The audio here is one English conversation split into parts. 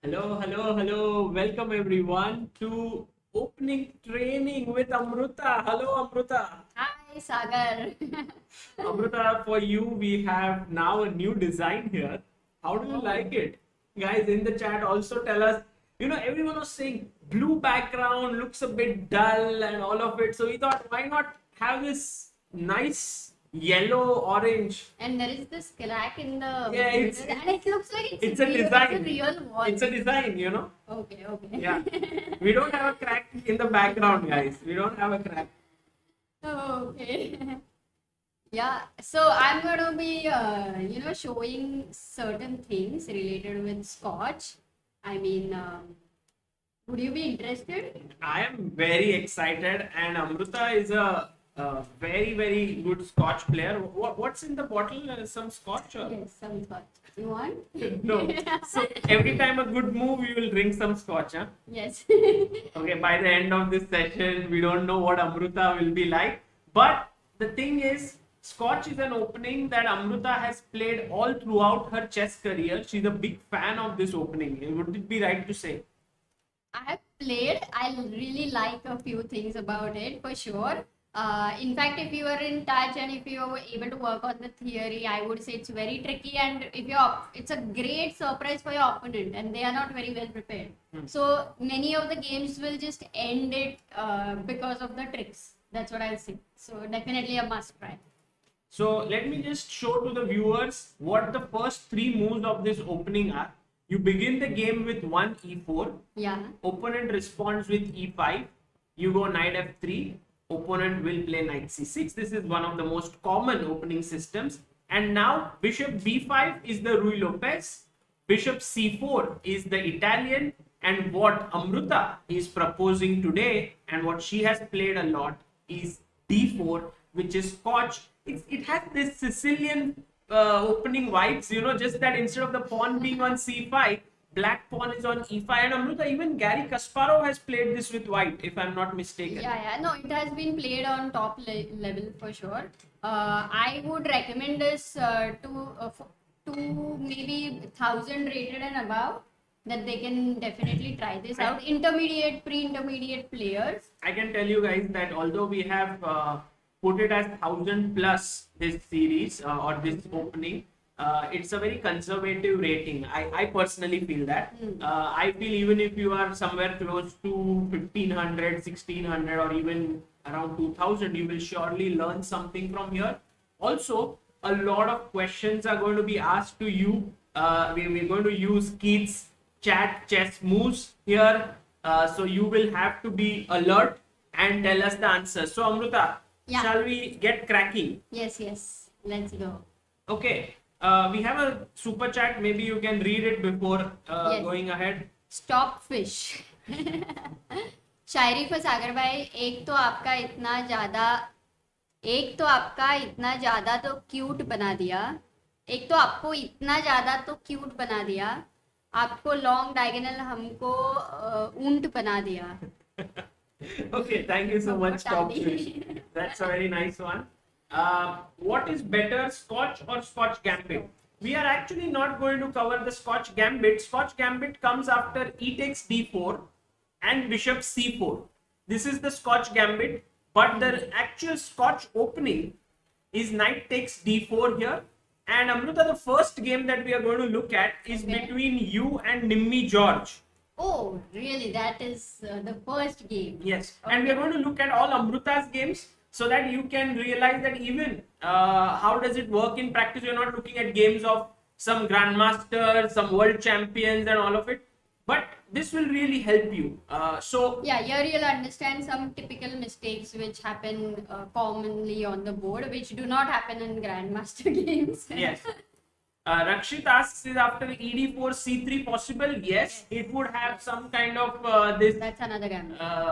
Hello, hello, hello. Welcome everyone to opening training with Amruta. Hello, Amruta. Hi, Sagar. Amruta, for you, we have now a new design here. How do you like it? Guys, in the chat, also tell us. Everyone was saying blue background looks a bit dull and all of it. So we thought, why not have this nice yellow orange? And there is this crack in the Yeah, middle, and it looks like it's a real, design. It's a real wall. It's a design. Okay, okay. Yeah. We don't have a crack in the background, guys. We don't have a crack. Okay. Yeah, so I'm going to be, showing certain things related with Scotch. I mean, would you be interested? I am very excited, and Amruta is a very, very good Scotch player. What's in the bottle? Some Scotch? Or? Yes, some Scotch. You want? No. So every time a good move, you will drink some Scotch, huh? Yes. Okay, by the end of this session, we don't know what Amruta will be like. But the thing is, Scotch is an opening that Amruta has played all throughout her chess career. She's a big fan of this opening. Would it be right to say? I have played. I really like a few things about it for sure. In fact, if you are in touch and if you are able to work on the theory, I would say it's very tricky, and it's a great surprise for your opponent, and they are not very well prepared. So many of the games will just end it because of the tricks. That's what I'll say. So definitely a must try. So let me just show to the viewers what the first three moves of this opening are. You begin the game with one e4. Yeah. Opponent responds with e5. You go knight f3. Opponent will play knight c6. This is one of the most common opening systems. And now bishop b5 is the Ruy Lopez. Bishop c4 is the Italian. And what Amruta is proposing today and what she has played a lot is d4, which is Scotch. It has this Sicilian opening vibes, just that instead of the pawn being on c5, black pawn is on e5. And Amruta, even Gary Kasparov has played this with white, if I'm not mistaken. Yeah. No, it has been played on top level for sure. I would recommend this to maybe 1,000 rated and above, that they can definitely try this out. Intermediate, pre-intermediate players. I can tell you guys that although we have put it as 1,000 plus this series or this opening, it's a very conservative rating. I personally feel that. I feel even if you are somewhere close to 1,500, 1,600 or even around 2,000, you will surely learn something from here. Also, a lot of questions are going to be asked to you. We're going to use Keith's chat chess moves here. So you will have to be alert and tell us the answers. So Amruta, shall we get cracking? Yes. Let's go. Okay. We have a super chat. Maybe you can read it before going ahead. Stop fish. Shayari for सागर भाई, एक तो आपका इतना ज्यादा तो cute बना दिया, एक तो आपको इतना ज्यादा तो क्यूट बना दिया, आपको लॉन्ग डायगोनल हमको ऊंट बना दिया. Okay, thank you so much, Top Fish. That's a very nice one. What is better, Scotch or Scotch Gambit? We are actually not going to cover the Scotch Gambit. Scotch Gambit comes after e takes d4 and bishop c4. This is the Scotch Gambit, but the actual Scotch opening is knight takes d4 here. And Amruta, the first game that we are going to look at is between you and Nimmi George. Oh, really? That is the first game? Yes. Okay. And we are going to look at all Amruta's games so that you can realize that even how does it work in practice. You're not looking at games of some grandmasters, some world champions and all of it. But this will really help you. Yeah, here you'll understand some typical mistakes which happen commonly on the board, which do not happen in grandmaster games. Yes. Rakshit asks, is after ed4 c3 possible? Yes, it would have some kind of this. That's another game.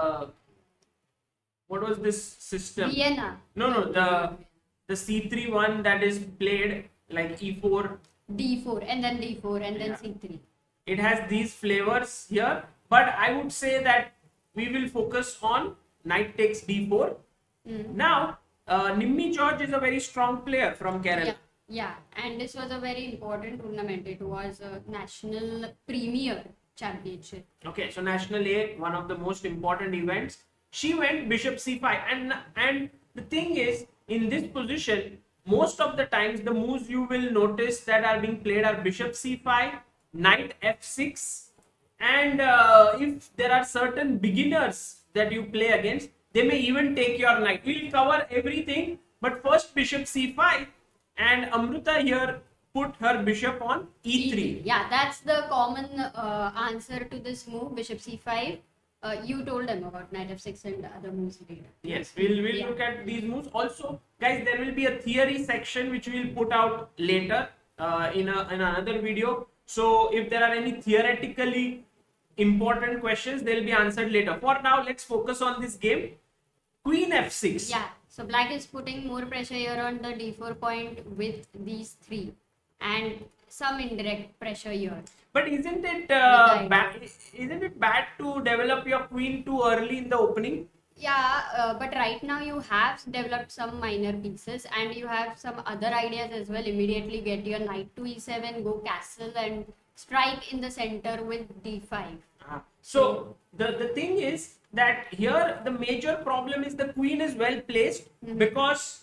What was this system? Vienna. No, the c3 one that is played like e4, d4, and then d4, and then c3. It has these flavors here, but I would say that we will focus on knight takes d4. Now, Nimmi George is a very strong player from Kerala. Yeah, and this was a very important tournament. It was a national premier championship. Okay, so National A, one of the most important events. She went bishop c5, and the thing is, in this position, most of the times the moves you will notice that are being played are bishop c5, knight f6, and if there are certain beginners that you play against, they may even take your knight. We'll cover everything, but first bishop c5, and Amruta here put her bishop on e3. Yeah, that's the common answer to this move, bishop c5. You told them about knight f6 and other moves later. Yes, we'll Yeah. look at these moves. Also, guys, there will be a theory section which we'll put out later in another video. So if there are any theoretically important questions, they'll be answered later. For now, let's focus on this game. Queen f6. Yeah, so black is putting more pressure here on the d4 point with these three, and some indirect pressure here. But isn't it Right. bad? Isn't it bad to develop your queen too early in the opening? Yeah, but right now you have developed some minor pieces and you have some other ideas as well. Immediately get your knight to e7, go castle and strike in the center with d5. So the thing is that here the major problem is the queen is well placed because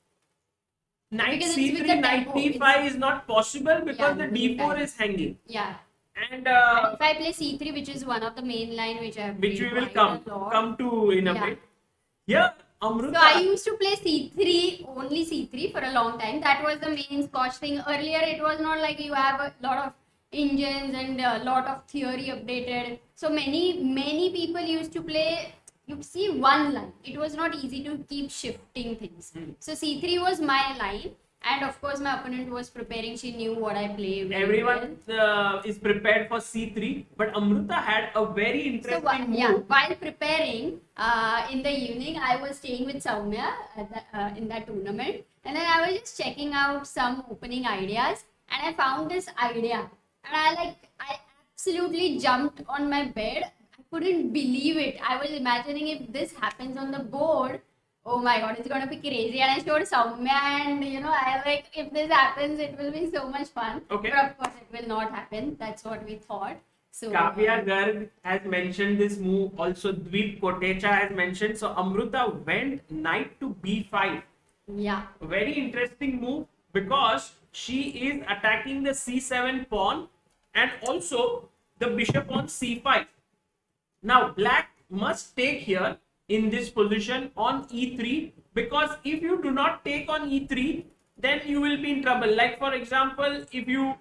knight Because it's with c3, the knight tempo, d5 is not possible because Yeah, the with the d4 time. is hanging. Yeah. And If I play c3, which is one of the main line which I have which played we will quite a lot. come to in a Yeah. bit. Here, Amruta. So I used to play c3, only c3 for a long time. That was the main Scotch thing. Earlier, it was not like you have a lot of engines and a lot of theory updated. So many people used to play. You see one line. It was not easy to keep shifting things. So c3 was my line, and of course my opponent was preparing. She knew what I play. very Everyone well. is prepared for c3, but Amruta had a very So interesting move. while preparing in the evening, I was staying with Soumya in that tournament, and then I was just checking out some opening ideas, and I found this idea, and I absolutely jumped on my bed. I couldn't believe it. I was imagining if this happens on the board, oh my god, it's gonna be crazy. And I showed Soumya, and I like, if this happens, it will be so much fun. Okay. But of course, it will not happen. That's what we thought. So Kavya Garg has mentioned this move. Also, Dweep Kotecha has mentioned. So, Amruta went knight to b5. yeah. A very interesting move because she is attacking the c7 pawn and also the bishop on c5. Now, black must take here in this position on e3, because if you do not take on e3, then you will be in trouble. Like, for example, if you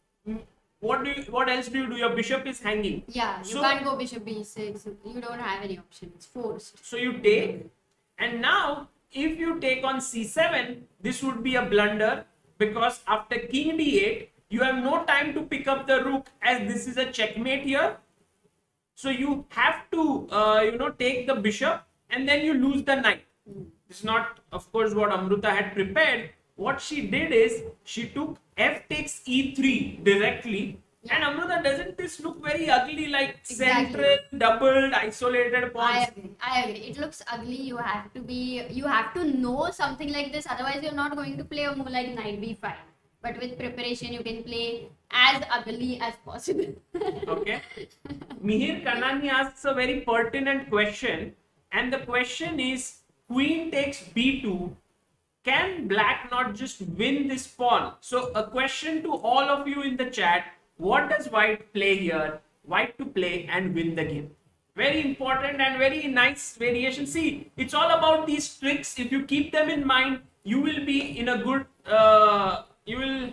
what else do you do? Your bishop is hanging. Yeah, you So- can't go bishop b6. You don't have any option. It's forced. So you take, and now if you take on c7, this would be a blunder because after king d8, you have no time to pick up the rook as this is a checkmate here. So you have to, take the bishop and then you lose the knight. This is not, of course, what Amruta had prepared. What she did is she took f takes e3 directly. And Amruta, doesn't this look very ugly, like Exactly. central, doubled, isolated pawns? I agree. It looks ugly. You have to know something like this. Otherwise, you're not going to play a move like knight b5. But with preparation, you can play as ugly as possible. Okay. Mihir Kanani asks a very pertinent question, and the question is: Queen takes b2. Can black not just win this pawn? So, a question to all of you in the chat: what does white play here? White to play and win the game. Very important and very nice variation. See, it's all about these tricks. If you keep them in mind, you will be in a good. You will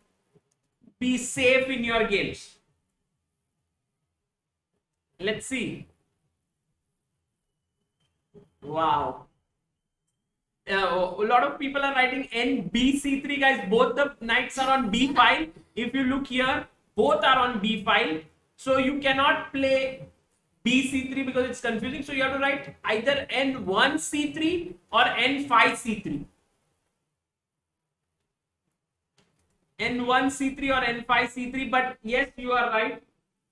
be safe in your games. Let's see. Wow. A lot of people are writing NBC3, guys. Both the knights are on B file. If you look here, both are on B file. So you cannot play BC3 because it's confusing. So you have to write either N1C3 or N5C3. N1C3 or N5C3. But yes, you are right.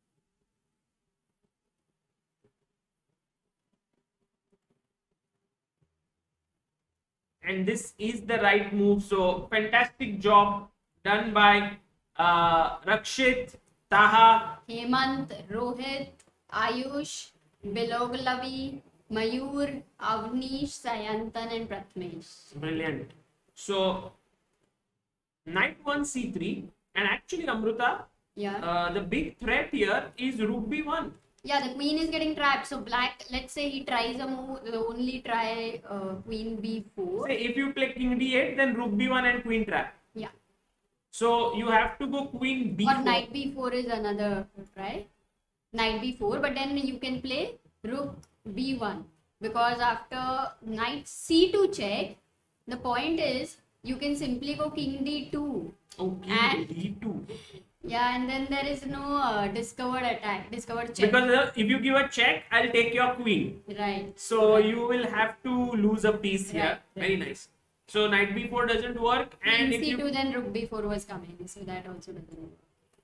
And this is the right move. So fantastic job done by Rakshit Taha. Hemant, Rohit, Ayush, Biloglavi, Mayur, Avnish, Sayantan, and Pratmesh. Brilliant. So knight 1 c3, and actually Amruta, Yeah. the big threat here is rook b1. Yeah, the queen is getting trapped. So black, let's say he tries a move, only try queen b4. Say if you play king d8, then rook b1 and queen trap. Yeah. So you have to go queen b4. Or knight b4 is another try. Knight b4, but then you can play rook b1, because after knight c2 check, the point is you can simply go king d2. Oh, king And- d2. Yeah, and then there is no discovered check. Because if you give a check, I'll take your queen. Right. So you will have to lose a piece here. Right, Very nice. So knight b4 doesn't work, and Queen if c2, you then rook b4 was coming, so that also doesn't work.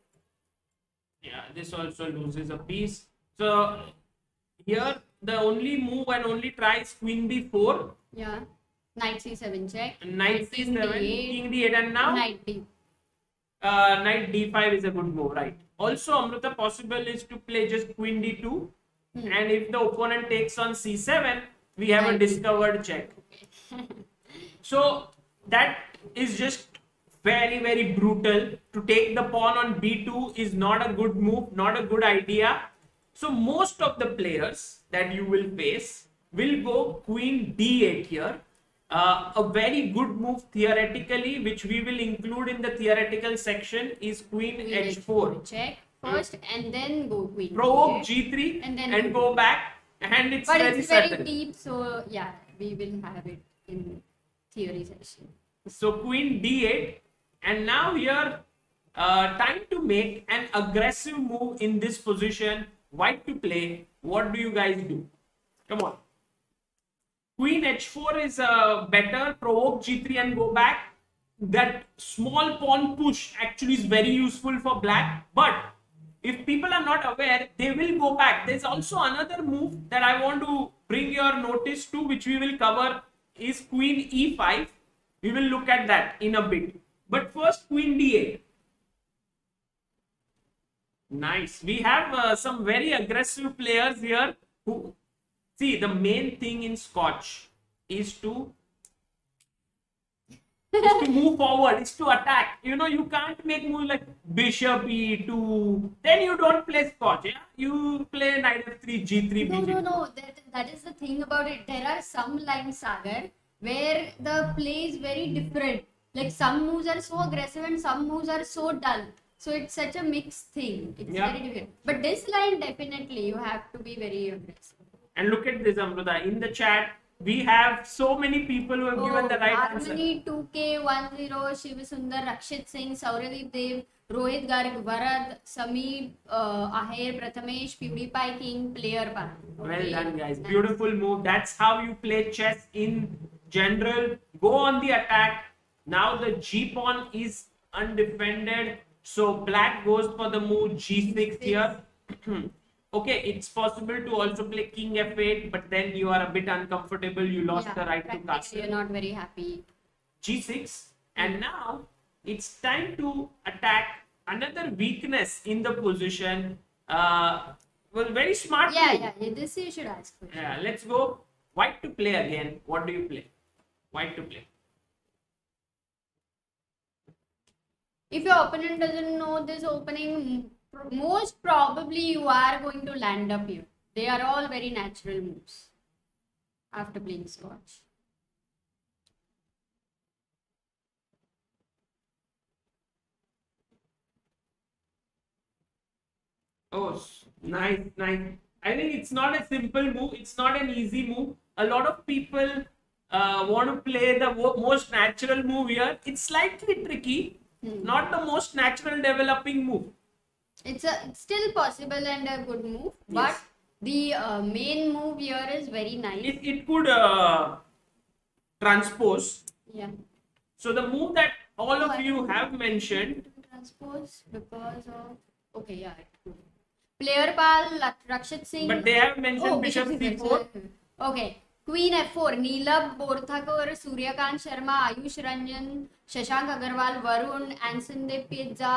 this also loses a piece. So here the only move and only try is queen b4, Yeah. Knight c7 check. knight king c7, d8, king d8, and now knight b. knight d5 is a good move, right? Also, Amrita, possible is to play just queen d2, and if the opponent takes on c7, we have a Knight discovered check. So that is just very, very brutal. To take the pawn on b2 is not a good move, not a good idea. So most of the players that you will face will go queen d8 here. A very good move theoretically, which we will include in the theoretical section, is queen Queen h4. check first, and then go queen Provoke d8. g3 And then and go back, and it's But very it's very certain. deep, so yeah, we will have it in theory section. So queen d8, and now here time to make an aggressive move in this position. White to play. What do you guys do? Come on. Queen h4 is better. Provoke g3 and go back. That small pawn push actually is very useful for black. But if people are not aware, they will go back. There's also another move that I want to bring your notice to, which we will cover, is queen e5. We will look at that in a bit. But first, queen d8. Nice. We have some very aggressive players here who... See, the main thing in Scotch is to move forward, is to attack. You know, you can't make moves like bishop e2. Then you don't play Scotch, yeah? You play knight f3, g3, No, bishop. no. That is the thing about it. There are some lines, Sagar, where the play is very different. Like some moves are so aggressive and some moves are so dull. So it's such a mixed thing. It's Yeah. very different. But this line, definitely, you have to be very aggressive. And look at this, Amruta. In the chat, we have so many people who have given the right answer. Harmony 2K10, Shiv Sundar, Rakshit Singh, Sauradeep Dev, Rohit Garg, Varad, Sameer, Aher, Prathamesh, PewDiePie King, Player Pan. Well done, guys. Beautiful move. That's how you play chess in general. Go on the attack. Now the G pawn is undefended. So black goes for the move G6 here. Okay, it's possible to also play king f8, but then you are a bit uncomfortable. You lost the right to practically castle. you're not very happy. G6, and now it's time to attack another weakness in the position. Well, very smart move. Yeah, this you should ask for. Yeah, let's go. White to play again. What do you play? White to play. If your opponent doesn't know this opening, most probably you are going to land up here. They are all very natural moves after playing Scotch. Oh, nice, nice. I think it's not a simple move. It's not an easy move. A lot of people want to play the most natural move here. It's slightly tricky. Not the most natural developing move. It's still possible and a good move, but Yes. the main move here is very nice. It could transpose. Yeah. So the move that all of you have mentioned. Transpose because of yeah. It could. Player Pal, Rakshit Singh. But they have mentioned bishop c4. Okay. Queen f4, Neelab Borthakar, Suryakant Sharma, Ayush Ranjan, Shashank Agarwal, Varun, Anson De Pizza,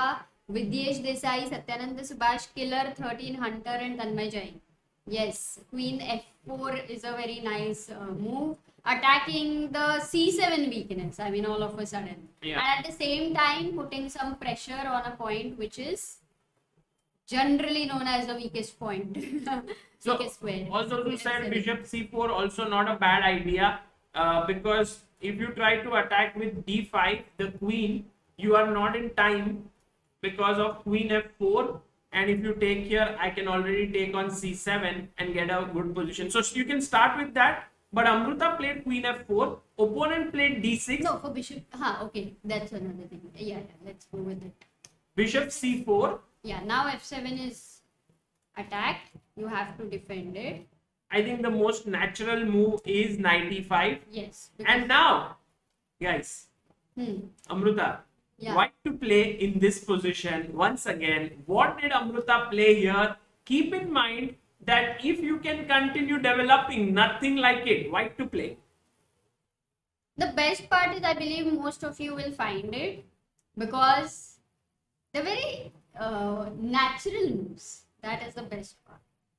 Vidyesh Desai, Satyananda Subhash, Killer 13, Hunter, and Tanmay Jain. Yes, Queen F4 is a very nice move, attacking the C7 weakness. I mean, all of a sudden, Yeah. and at the same time putting some pressure on a point which is generally known as the weakest point. So weakest square. also to Weakest said seven. bishop c4 also not a bad idea, because if you try to attack with d5 the queen, you are not in time because of queen f4, and if you take here I can already take on c7 and get a good position. So you can start with that, but Amruta played queen f4, opponent played d6. No, for bishop. Okay, that's another thing. Yeah, let's go with it. Bishop c4. Yeah, now f7 is attacked. You have to defend it. I think the most natural move is knight e5. Yes. And now, guys, Amruta, Yeah. white to play in this position. Once again, what did Amruta play here? Keep in mind that if you can continue developing, nothing like it, white to play. The best part is I believe most of you will find it because they're very natural moves. That is the best part.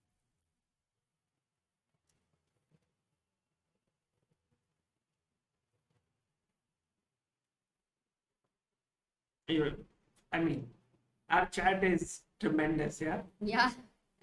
I mean, our chat is tremendous, yeah. Yeah.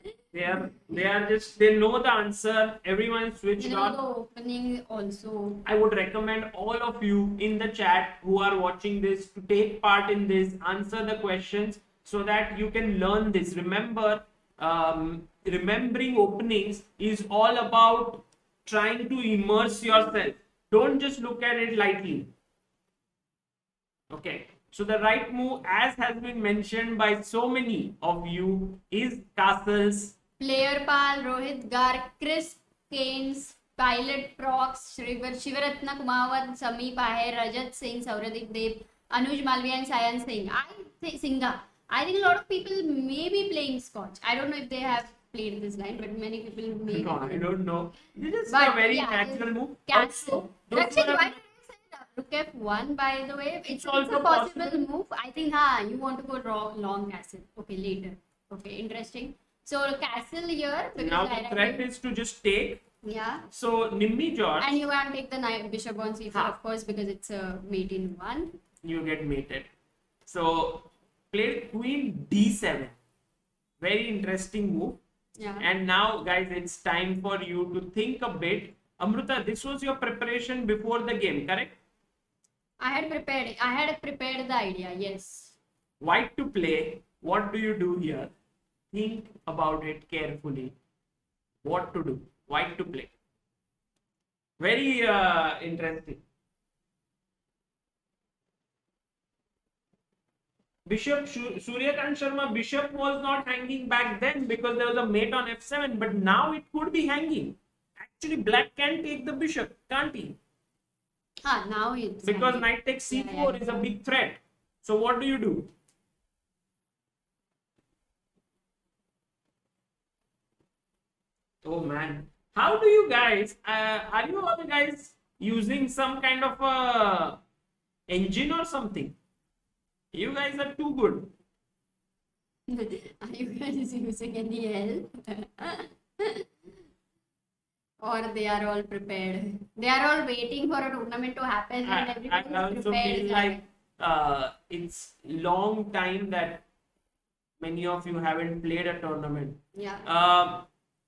They know the answer. Everyone switched You know on. the opening also. I would recommend all of you in the chat who are watching this to take part in this, answer the questions so that you can learn this. Remember, remembering openings is all about trying to immerse yourself. Don't just look at it lightly. Okay. So the right move, as has been mentioned by so many of you, is castles. Player Pal, Rohit Garg, Chris Keynes, Pilot Prox, Shivaratna Kumawat, Sameep Aher, Rajat Singh, Sauradeep Dev, Anuj Malviya, and Sayan Singh. I think a lot of people may be playing Scotch. I don't know if they have played this line, but many people may. No, I don't know. This is But a very yeah, natural move. Castle. Also, those Rakshit, who have- why did I say Rook F1 by the way? It's also a possible possible. move. I think you want to go long castle. Okay, later. Okay, interesting. So castle here. Because now the threat is to just take. Yeah. So Nimmi George, And you want to take the knight bishop on c4, Ha. of course, because it's a mate in one. you get mated. So played queen d7. Very interesting move. Yeah. And now, guys, it's time for you to think a bit. Amruta, this was your preparation before the game, correct? I had prepared the idea, yes. White to play. What do you do here? Think about it carefully. What to do? White to play. Very interesting. Bishop Suryakant Sharma, bishop was not hanging back then because there was a mate on f7, but now it could be hanging. Actually, black can take the bishop, can't he? Now it's Because hanging. knight takes c4 Yeah. is a big threat. So what do you do? Oh man, how do you guys? Are you all guys using some kind of a engine or something? You guys are too good. Are you guys using any help? Or they are all prepared? They are all waiting for a tournament to happen and I everyone is also prepared. feel like it's long time that many of you haven't played a tournament. Yeah.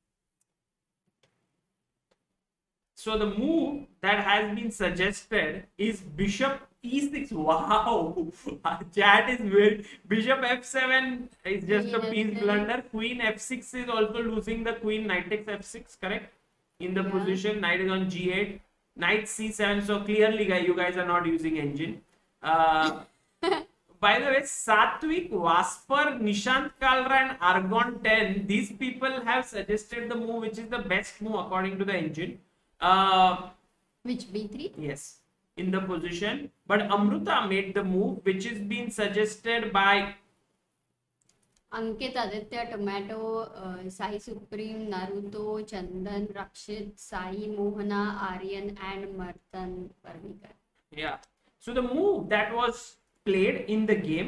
So the move that has been suggested is bishop e6. Wow, chat is very. Bishop f7 is just a Queen piece F7. blunder. Queen f6 is also losing the queen. Knight takes f6, correct? In the Yeah. position, knight is on g8. Knight c7. So clearly, guys, you guys are not using engine. By the way, Satvik, Vasper, Nishant Kalra, and Argon 10, these people have suggested the move which is the best move according to the engine. Which b3? Yes, in the position. But Amruta made the move which is being suggested by Ankit, Aditya, Tomato, Sai Supreme, Naruto, Chandan, Rakshit, Sai, Mohana, Aryan, and Martan Parmikar. yeah. So the move that was played in the game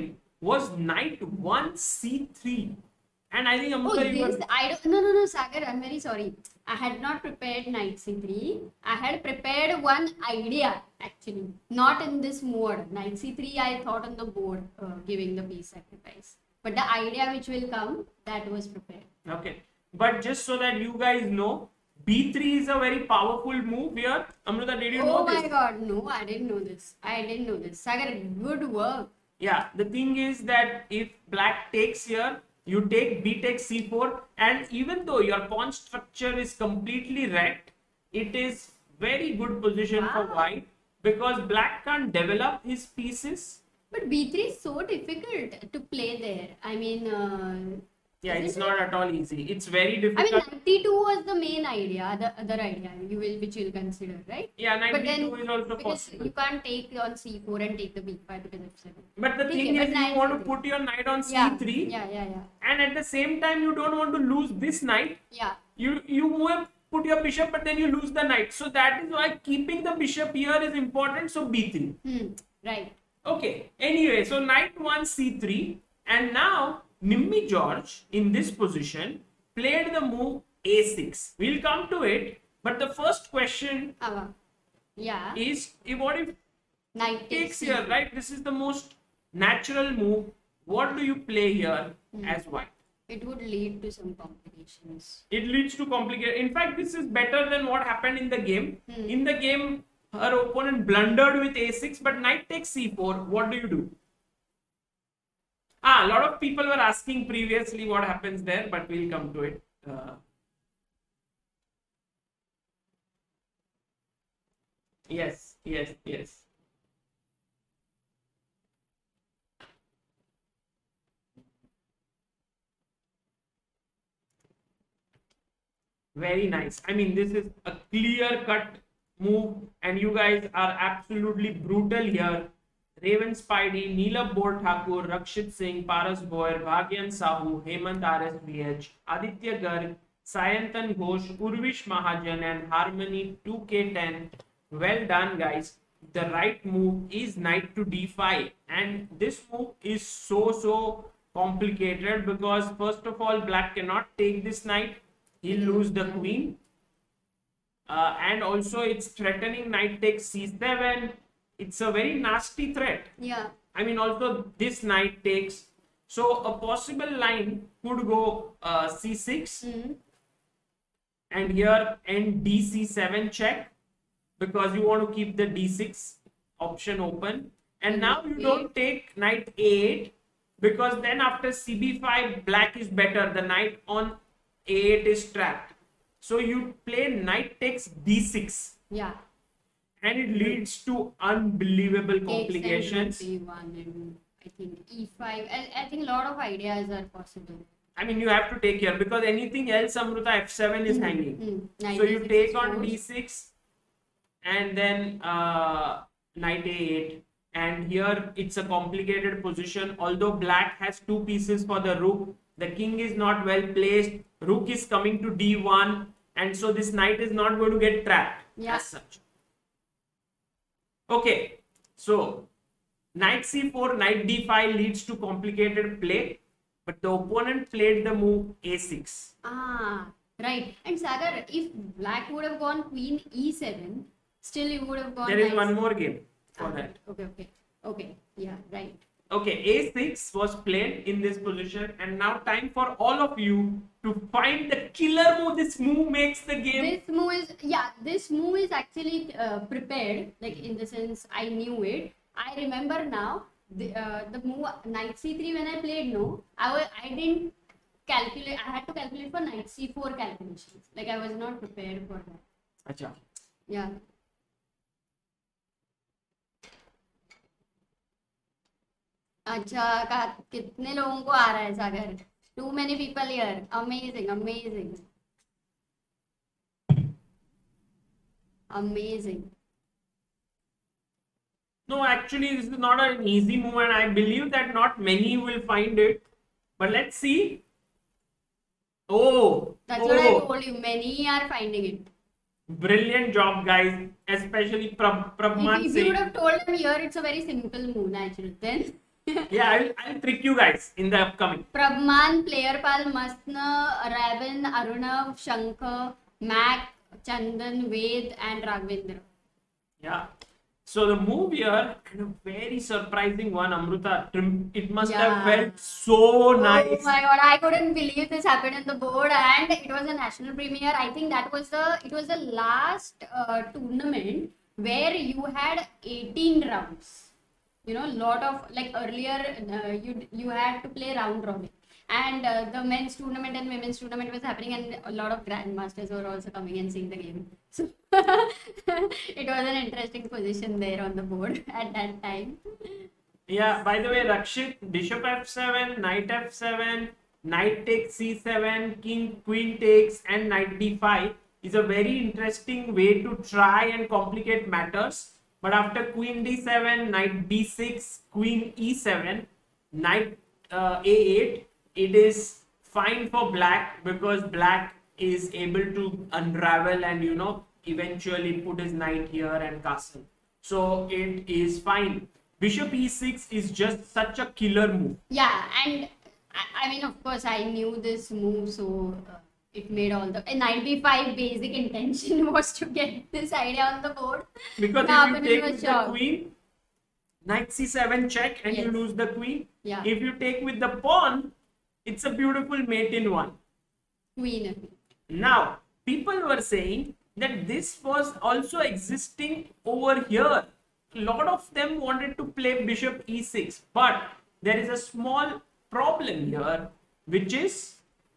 was knight 1 c3. And I think Oh, Amruta, you this were, I don't. No, Sagar. I'm very sorry. I had not prepared knight c3. I had prepared one idea actually, not in this mode. Knight c3. I thought on the board, giving the piece sacrifice. But the idea which will come, that was prepared. okay. But just so that you guys know, b3 is a very powerful move here. Amruta, did you know Oh my this? God! No, I didn't know this. I didn't know this. Sagar, good work. Yeah, the thing is that if black takes here, you take b takes c4, and even though your pawn structure is completely wrecked, it is very good position for Wow. white because black can't develop his pieces. But b3 is so difficult to play there. I mean, Yeah, it's isn't not at all easy. It's very I mean, difficult. 92 was the main idea, the other idea which you'll consider, right? Yeah, But 92 then, is also because possible. you can't take on c4 and take the b5 because f7. But the Okay, thing but is, you knight want to c3. put your knight on Yeah, c3, yeah. and at the same time, you don't want to lose this knight. Yeah. You move, put your bishop, but then you lose the knight. So that is why keeping the bishop here is important. So b3. Right. Okay. Anyway, so knight 1 c3, and now Nimmi George in this position played the move a6. We'll come to it, but the first question Yeah. is, what if Knight takes takes here, right? This is the most natural move. What do you play here as white? It would lead to some complications. It leads to complicated. In fact, this is better than what happened in the game. In the game, her opponent blundered with a6, but knight takes c4. What do you do? A lot of people were asking previously what happens there, but we'll come to it. Yes. Very nice. I mean, this is a clear cut move, and you guys are absolutely brutal here. Raven Spidey, Neelab Thakur, Rakshit Singh, Paras Boyer, Bhagyan Sahu, Hemant RSVH, Aditya Garg, Sayantan Ghosh, Urvish Mahajan, and Harmony 2K10. Well done, guys. The right move is knight to d5, and this move is so complicated because first of all, black cannot take this knight. He'll lose the queen. And also it's threatening knight takes c7. It's a very nasty threat. Yeah. I mean, also this knight takes. So a possible line could go c6. And here end dc7 check, because you want to keep the d6 option open. And now you don't take knight a8, because then after cb5 black is better. The knight on a8 is trapped. So you play knight takes d6. Yeah. And it leads to unbelievable complications. B1 and I think e5. I think a lot of ideas are possible. I mean, you have to take here because anything else, Amruta, f7 is hanging. So you D6 take is on forced. d6 and then knight a8. And here it's a complicated position. Although black has two pieces for the rook, the king is not well placed. Rook is coming to d1, and so this knight is not going to get trapped as such. Okay, so knight c4, knight d5 leads to complicated play, but the opponent played the move a6. Right. And Sagar, if black would have gone queen e7, still you would have gone. There is one more game for that. Okay. Yeah, right. Okay, a6 was played in this position, and now time for all of you to find the killer move. This move makes the game. This move is actually prepared, like in the sense I knew it. I remember now the move knight c3 when I played. No, I didn't calculate. I had to calculate for knight c4 calculations. Like I was not prepared for that. Acha. Yeah. अच्छा कितने लोगों को आ रहा है Sagar? Too many people here. Amazing. No, actually, this is not an easy move, and I believe that not many will find it. But let's see. That's what I told you. Many are finding it. Brilliant job, guys. Especially Prabman If you would have told him here, it's a very simple move, naturally. Then Yeah, I'll trick you guys in the upcoming. Prabman, Playerpal, Masna, Raven, Arunav, Shankar, Mac, Chandan, Ved, and Raghavendra. Yeah. So the move here, and a very surprising one, Amruta. It must have Yeah. felt so nice. Oh my god, I couldn't believe this happened on the board, and it was a national premiere. I think that was the last tournament where you had 18 rounds. You know, lot of like earlier you had to play round robin, and the men's tournament and women's tournament was happening, and a lot of grandmasters were also coming and seeing the game. So it was an interesting position there on the board at that time. Yeah, by the way, Rakshit, bishop f7, knight f7, knight takes c7, queen takes, and knight d5 is a very interesting way to try and complicate matters. But after queen d7, knight b6, queen e7, knight a8, it is fine for black because black is able to unravel and eventually put his knight here and castle. So it is fine. Bishop e6 is just such a killer move. Yeah, and I mean, of course, I knew this move, so it made all the 95 basic intention was to get this idea on the board. Because Now, if you but it take was with the shocked. queen, knight c7 check and you Yes. lose the queen. Yeah, If you take with the pawn, it's a beautiful mate in one. queen. Now, people were saying that this was also existing over here. A lot of them wanted to play bishop e6, but there is a small problem here, which is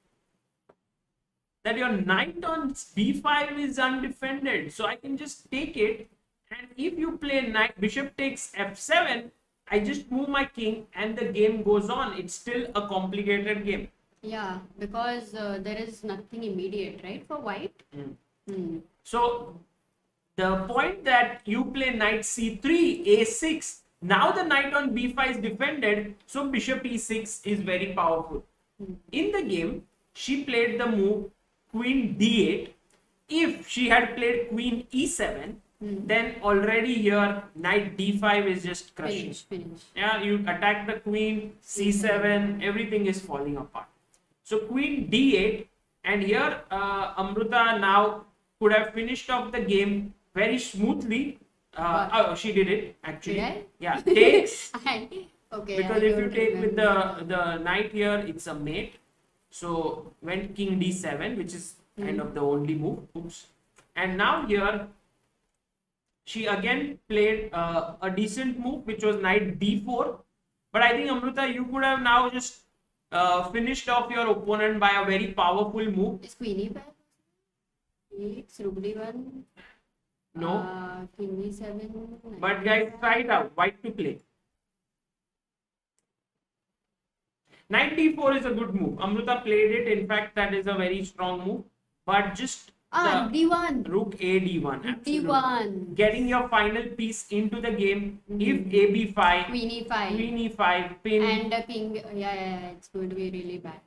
that your knight on b5 is undefended. So I can just take it, and if you play knight bishop takes f7, I just move my king and the game goes on. It's still a complicated game. Yeah, because there is nothing immediate, right, for white. Hmm. So the point that you play knight c3, a6, now the knight on b5 is defended, so bishop e6 is very powerful. In the game, she played the move queen d8. If she had played queen e7, then already here knight d5 is just crushing. Finish. Yeah, you attack the queen, c7, everything is falling apart. So queen d8, and here Amruta now could have finished off the game very smoothly. Oh, she did it actually. Did I? Yeah, takes. Okay. Because I if you don't take with remember. the knight here, it's a mate. So went king d7, which is kind of the only move. Oops. And now here she again played a decent move, which was knight d4. But I think Amruta, you could have now just finished off your opponent by a very powerful move. Is queen e5? It's rook d1. No. King e7. But guys, try it out. White to play. Knight d4 is a good move. Amruta played it. In fact, that is a very strong move. But just the d1. rook a d1. Absolutely. d1. Getting your final piece into the game. If a b5, Queen e5. queen e5, pin. And the king. Yeah, it's going to be really bad.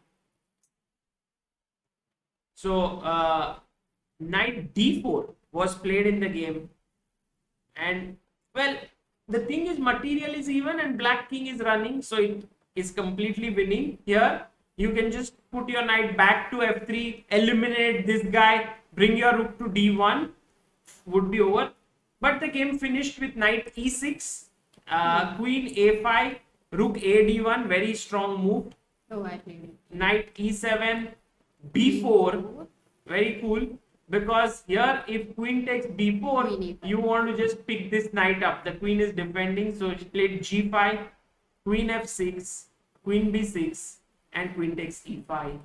So knight d4 was played in the game, and well, the thing is material is even and black king is running, so it is completely winning. Here you can just put your knight back to f3, eliminate this guy, bring your rook to d1, would be over. But the game finished with knight e6, queen a5, rook a d1, very strong move. Oh, I played it. Knight e7, b4, very cool, because here if queen takes b4, Queen e5. you want to just pick this knight up. The queen is defending, so she played g5, queen f6, queen b6, and queen takes e5.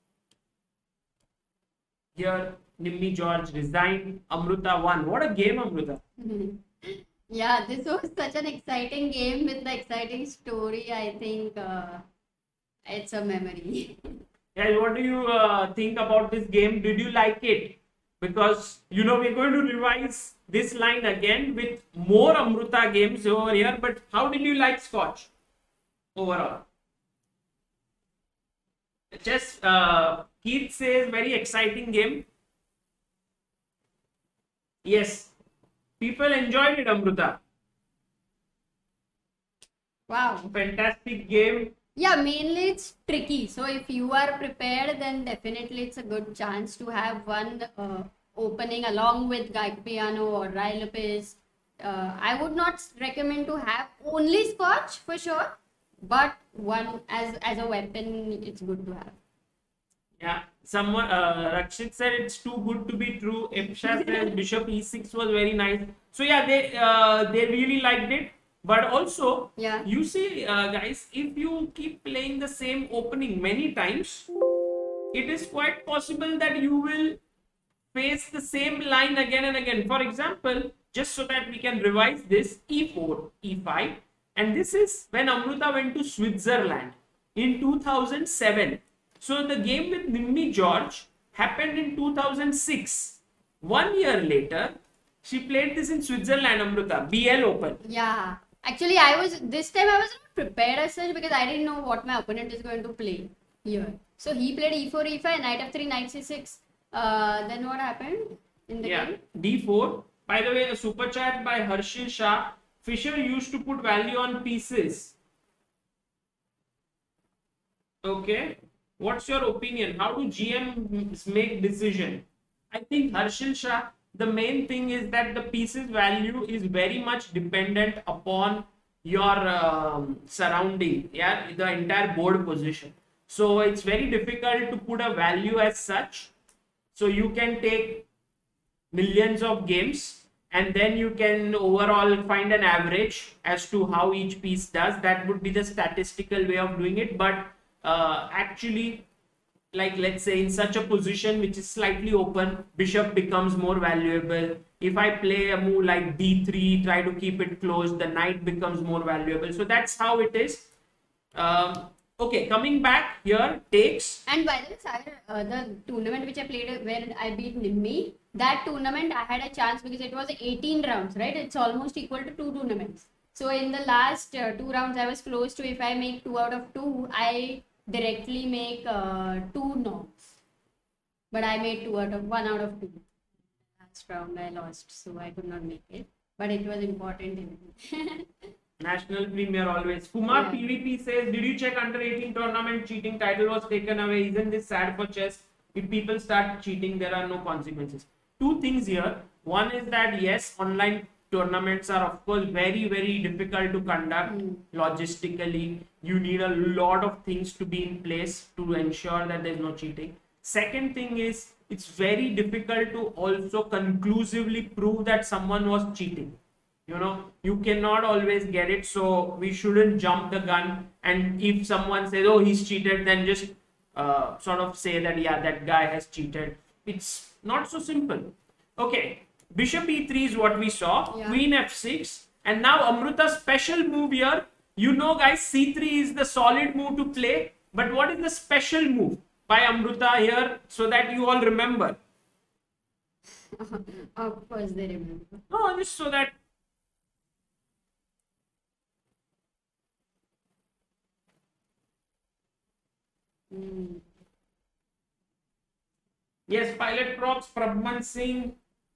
Here Nimmi George resigned, Amruta won. What a game, Amruta. Yeah, this was such an exciting game with the exciting story. I think it's a memory. Guys, what do you think about this game? Did you like it? Because we're going to revise this line again with more Amruta games over here. But how did you like Scotch overall? Just Keith says very exciting game. Yes, people enjoyed it, Amruta. Wow. Fantastic game. Yeah, mainly it's tricky. So if you are prepared, then definitely it's a good chance to have one opening along with Gaipiano or Rai Lopez. I would not recommend to have only Scotch for sure, but one as a weapon, it's good to have. Yeah, someone Rakshit said it's too good to be true. Ipsha says Bishop E6 was very nice. So yeah, they really liked it. But also, Yeah. you see, guys, if you keep playing the same opening many times, it is quite possible that you will face the same line again and again. For example, just so that we can revise this, E4, E5, and this is when Amruta went to Switzerland in 2007. So the game with Nimmi George happened in 2006. 1 year later, she played this in Switzerland, Amruta, BL Open. Yeah. Actually, this time I was not prepared as such because I didn't know what my opponent is going to play here. So he played E4, E5, knight F3, knight C6. Then what happened in the game? D4. By the way, a super chat by Harshil Shah. Fischer used to put value on pieces. Okay. What's your opinion? How do GMs make decision? I think Harshil Shah, the main thing is that the pieces value is very much dependent upon your surrounding, yeah, the entire board position. So it's very difficult to put a value as such. So you can take millions of games and then you can overall find an average as to how each piece does. That would be the statistical way of doing it. But actually, like let's say in such a position which is slightly open, bishop becomes more valuable. If I play a move like d3, try to keep it closed, the knight becomes more valuable. So that's how it is. Okay, coming back here, takes. And by the way, Sagar, the tournament which I played where I beat Nimmi, that tournament I had a chance because it was 18 rounds, right? It's almost equal to 2 tournaments. So in the last 2 rounds, I was close to, if I make 2 out of 2, I directly make 2 knocks. But I made 1 out of 2. Last round I lost, so I could not make it. But it was important. National Premier always. Kumar Yeah. PVP says, did you check under 18 tournament cheating? Title was taken away. Isn't this sad for chess? If people start cheating, there are no consequences. 2 things here. One is that yes, online tournaments are of course very, very difficult to conduct logistically. You need a lot of things to be in place to ensure that there's no cheating. Second thing is, it's very difficult to also conclusively prove that someone was cheating. You know, you cannot always get it, so we shouldn't jump the gun. And if someone says, oh, he's cheated, then just sort of say that, yeah, that guy has cheated. It's not so simple. Okay, bishop e3 is what we saw. Yeah. Queen f6. And now Amruta's special move here. You know, guys, c3 is the solid move to play. But what is the special move by Amruta here so that you all remember? Of course they remember. No, just so that. Yes, Pilot Props, Prabman Singh.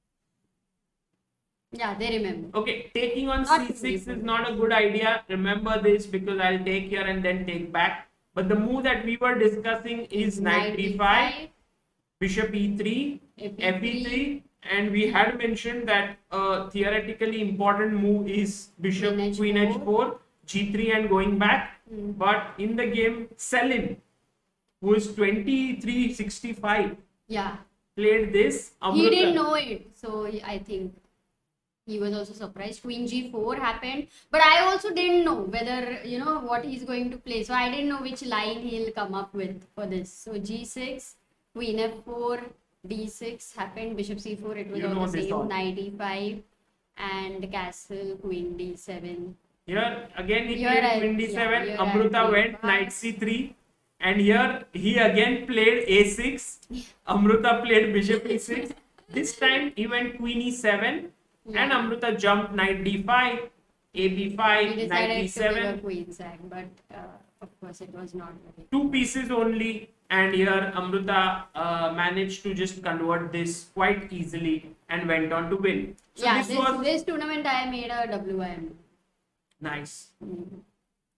Yeah, they remember. Okay, taking on c6 is not a good idea. Remember this because I'll take here and then take back. But the move that we were discussing is knight d5, bishop e3, fe3, and we had mentioned that a theoretically important move is bishop queen h4, g3 and going back. But in the game, Selin, who is 2365, played this. Amruta. He didn't know it, so I think he was also surprised. Queen g4 happened, but I also didn't know whether, you know, what he's going to play. So I didn't know which line he'll come up with for this. So g6, queen f4, d6 happened, bishop c4. It was all the same. Knight e5 and castle, queen d7. Here again he played queen d7. Amruta went knight c3. And here he again played a6. Amruta played bishop e6. This time he went queen e7. And Amruta jumped knight d5, a b5, knight e7. Queen sack, but of course it was not. 2 pieces only. And here Amruta managed to just convert this quite easily and went on to win. So yeah, this tournament I made a WIM. Nice.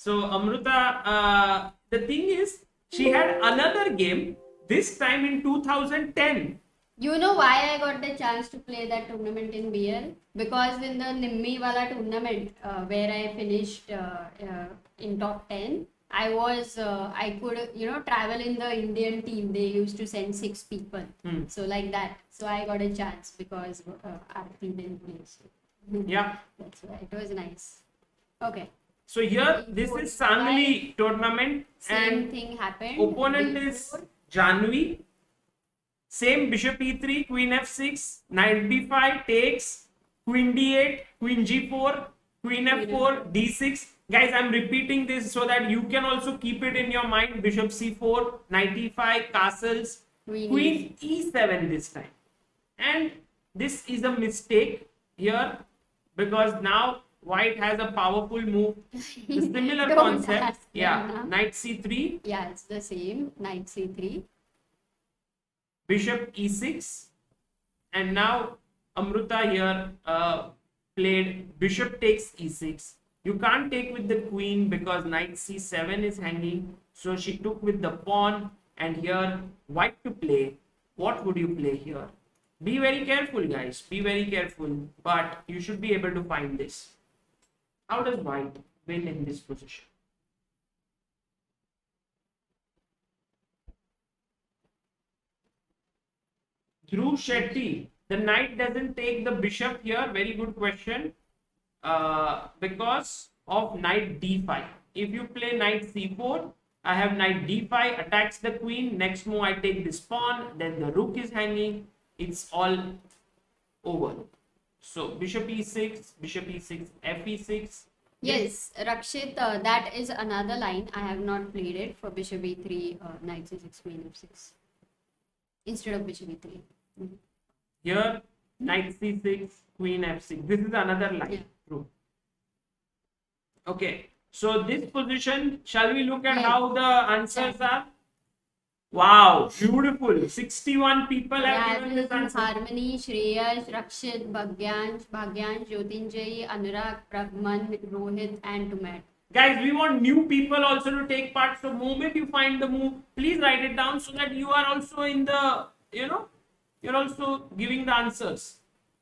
So Amruta, the thing is, she had another game, this time in 2010. You know why I got the chance to play that tournament in BL? Because in the Nimmi Wala tournament, where I finished in top 10, I could, travel in the Indian team. They used to send 6 people. So like that. So I got a chance because our team didn't play. So. Yeah. That's why. It was nice. Okay. So here, this is Sangli tournament. Same and thing happened. opponent is Janvi. Same bishop e3, queen f6, knight b5 takes, queen d8, queen g4, queen f4, d6. Guys, I'm repeating this so that you can also keep it in your mind. Bishop c4, knight e5, castles, queen e7 this time. And this is a mistake here because now white has a powerful move. The similar concept. Yeah, knight c3. Yeah, it's the same. Knight c3. Bishop e6, and now Amruta here played bishop takes e6. You can't take with the queen because knight c7 is hanging, so she took with the pawn, and here white to play. What would you play here? Be very careful, guys, be very careful, but you should be able to find this. How does white win in this position? Dhruv Shetty, the knight doesn't take the bishop here. Very good question. Because of knight d5. If you play knight c4, I have knight d5, attacks the queen. Next move, I take this pawn. Then the rook is hanging. It's all over. So bishop e6, f e6. Yes, Rakshit, that is another line. I have not played it for bishop e3, knight c6, queen f6. Instead of bishop e3. Here, knight c6, queen f6. This is another line. Yeah. True. Okay. So this position, shall we look at how the answers are? Wow, beautiful. 61 people have given this answer. Harmony, Shreyas, Rakshit, Bhagyansh, Jyotinjay, Anurag, Pragman, Rohit, and Tumat. Guys, we want new people also to take part. So moment you find the move, please write it down so that you are also in the, you're also giving the answers.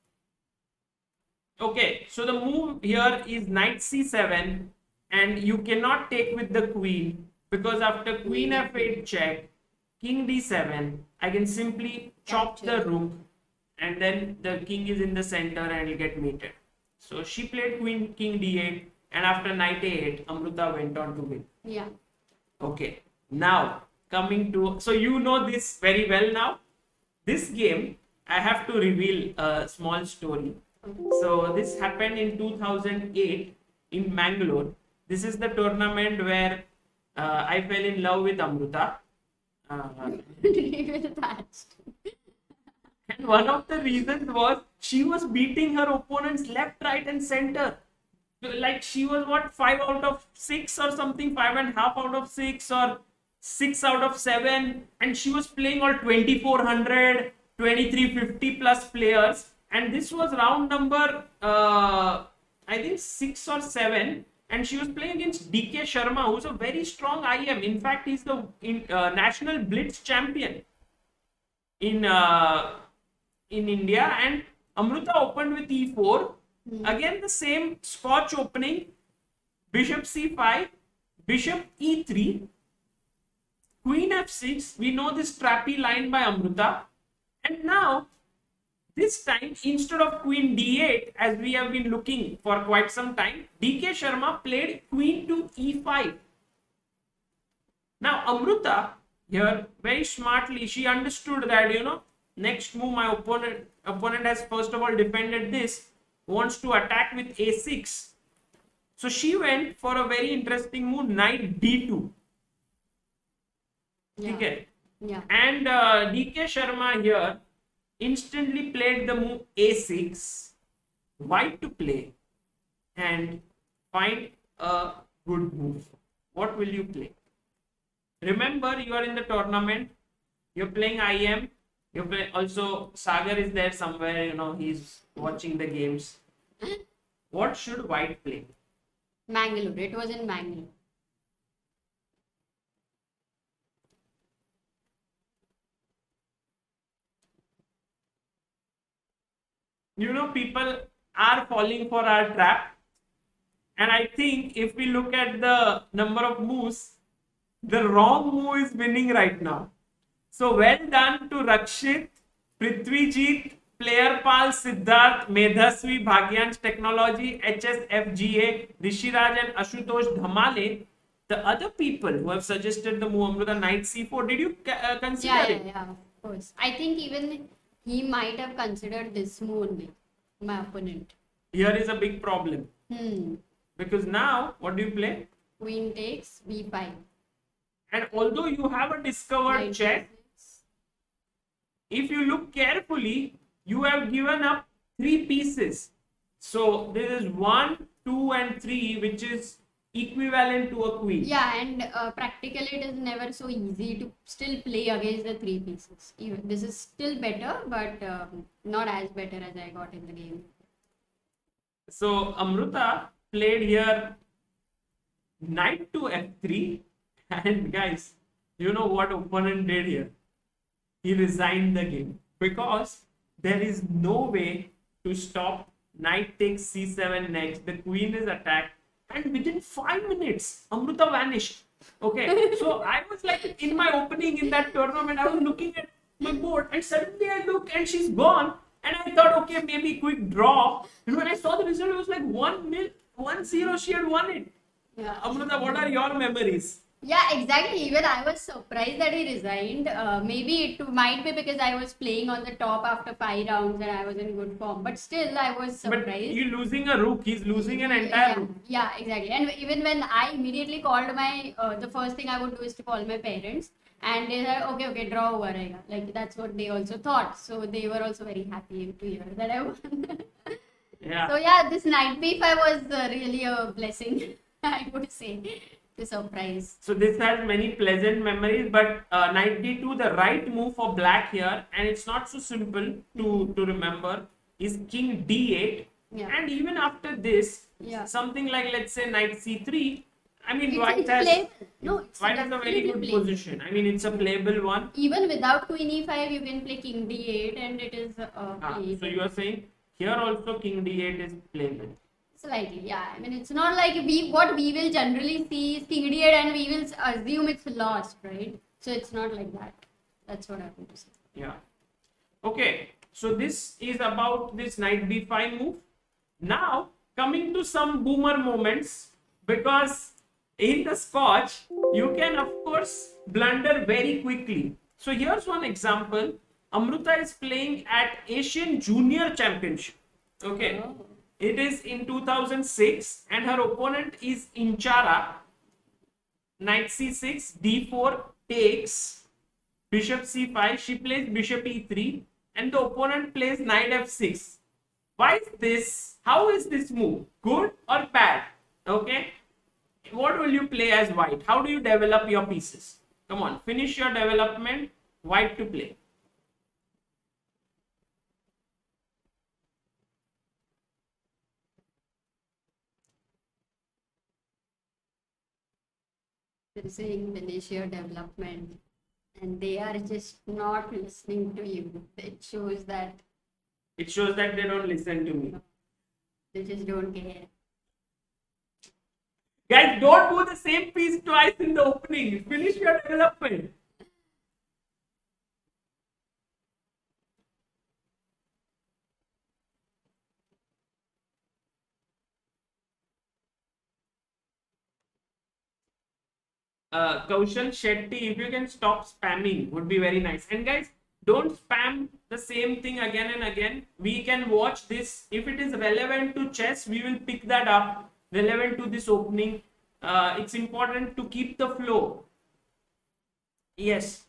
Okay, so the move here is knight c7, and you cannot take with the queen because after queen f8 check, king d7, I can simply chop the rook, and then the king is in the center and will get mated. So she played king d8, and after knight a8, Amruta went on to win. Yeah. Okay, now coming to, so you know this very well now. This game, I have to reveal a small story. So this happened in 2008 in Mangalore. This is the tournament where I fell in love with Amruta. And one of the reasons was she was beating her opponents left, right, and center. Like she was what, 5 out of 6 or something, 5.5 out of 6 or 6 out of 7, and she was playing all 2400, 2350 plus players. And this was round number I think 6 or 7, and she was playing against DK Sharma, who's a very strong IM. In fact, he's the national blitz champion in India. And Amruta opened with e4. Again the same scotch opening, bishop c5, bishop e3, queen f6. We know this trappy line by Amruta. And now this time, instead of queen d8, as we have been looking for quite some time, DK Sharma played queen to e5. Now Amruta here very smartly, she understood that, next move my opponent has first of all defended this, wants to attack with a6. So she went for a very interesting move, knight d2. Yeah. Okay. Yeah. And DK Sharma here instantly played the move a6, white to play and find a good move. What will you play? Remember, you are in the tournament, you're playing IM, you play also. Sagar is there somewhere, he's watching the games. What should white play? Mangalore. It was in Mangalore. people are falling for our trap. And I think if we look at the number of moves, the wrong move is winning right now. So well done to Rakshit, Prithwijit, Playerpal, Siddharth, Medhasvi, Bhagyansh Technology, HSFGA, Rishiraj and Ashutosh Dhamale. The other people who have suggested the move Amruta Knight C4, did you consider it? Yeah, of course. I think even he might have considered this move only, my opponent. Here is a big problem. Because now, what do you play? Queen takes B5. And although you have a discovered Knight check, D6. if you look carefully, you have given up 3 pieces. So this is 1, 2 and 3, which is equivalent to a queen. Yeah, and practically it is never so easy to still play against the 3 pieces. Even this is still better, but not as better as I got in the game. So Amruta played here knight to f3, and guys, you know what opponent did here? He resigned the game because there is no way to stop knight takes c7 next. The queen is attacked, and within 5 minutes, Amruta vanished. Okay, so I was like in my opening in that tournament, I was looking at my board, and suddenly I look and she's gone. And I thought, okay, maybe quick draw. And when I saw the result, it was like 1-0. She had won it. Yeah. Amruta, what are your memories? Yeah, exactly. Even I was surprised that he resigned. Maybe it might be because I was playing on the top after 5 rounds and I was in good form. But still, I was surprised. But you're losing a rook. He's losing an entire rook. Yeah, exactly. And even when I immediately called my, the first thing I would do is to call my parents. And they said, okay, draw over. Like, that's what they also thought. So they were also very happy to hear that I won. Yeah. So yeah, this knight b5 was really a blessing, I would say. To surprise. So this has many pleasant memories, but knight d2, the right move for black here, and it's not so simple to remember, is king d8. Yeah. And even after this, Yeah. something like, let's say, knight c3, I mean, It's playable. No, it's white has a very definitely good playable. position. I mean, it's a playable one. Even without queen e5, you can play king d8 and it is playable. So you are saying here also king d8 is playable. Slightly, yeah. I mean, it's not like what we will generally see is king d8 and we will assume it's lost, right? So it's not like that. That's what I want to say. Yeah. Okay. So this is about this knight b5 move. Now coming to some boomer moments, because in the Scotch you can of course blunder very quickly. So here's one example. Amruta is playing at Asian Junior Championship. Okay. Oh. It is in 2006 and her opponent is Inchara. Knight c6, d4 takes, bishop c5, she plays bishop e3 and the opponent plays knight f6. Why is this? How is this move? Good or bad? Okay. What will you play as white? How do you develop your pieces? Come on, finish your development. White to play. They're saying finish your development and they are just not listening to you. It shows that they don't listen to me. they just don't care. Guys, don't do the same piece twice in the opening. Finish your development. Kaushal Shetty, if you can stop spamming, would be very nice. And guys, don't spam the same thing again and again. We can watch this. If it is relevant to chess, we will pick that up. Relevant to this opening. It's important to keep the flow. Yes.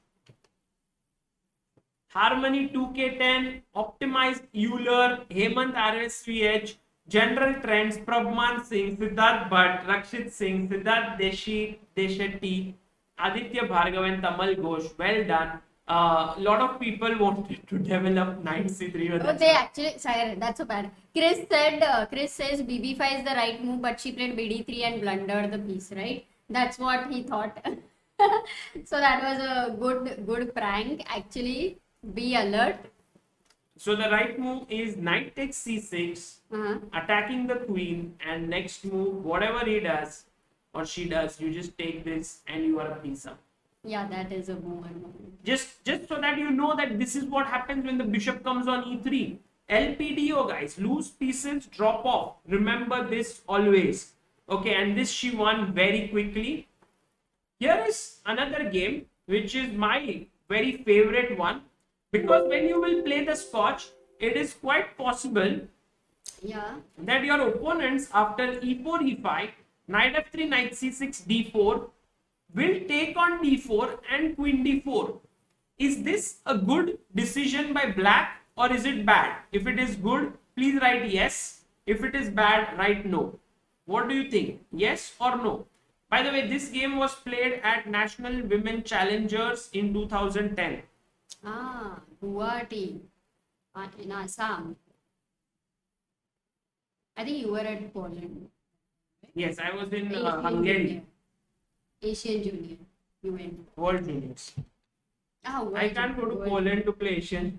Harmony 2K10, Optimized Euler, Hemant RSVH, General Trends, Prabman Singh, Siddharth Bhatt, Rakshit Singh, Siddharth Deshetti, Aditya Bhargav and Tamal Ghosh. Well done. Lot of people wanted to develop knight c3. Oh, they actually, sorry, that's so bad. Chris says BB5 is the right move, but she played BD3 and blundered the piece, right? That's what he thought. So that was a good prank. Actually, be alert. So the right move is knight takes c6, attacking the queen, and next move, whatever he does or she does, you just take this and you are a piece up. Yeah, that is a move. Just so that you know that this is what happens when the bishop comes on e3. LPDO, guys, loose pieces drop off. Remember this always. Okay, and this she won very quickly. Here is another game which is my very favorite one, because when you will play the Scotch, it is quite possible that your opponents after e4, e5, knight f3, knight c6, d4 will take on d4 and queen d4. Is this a good decision by black or is it bad? If it is good, please write yes. If it is bad, write no. What do you think? Yes or no? By the way, this game was played at National Women Challengers in 2010. Guwahati, in Assam. I think you were at Poland. Yes, I was in Hungary. Asian Junior. You went. World Juniors. I can't go to Poland to play Asian.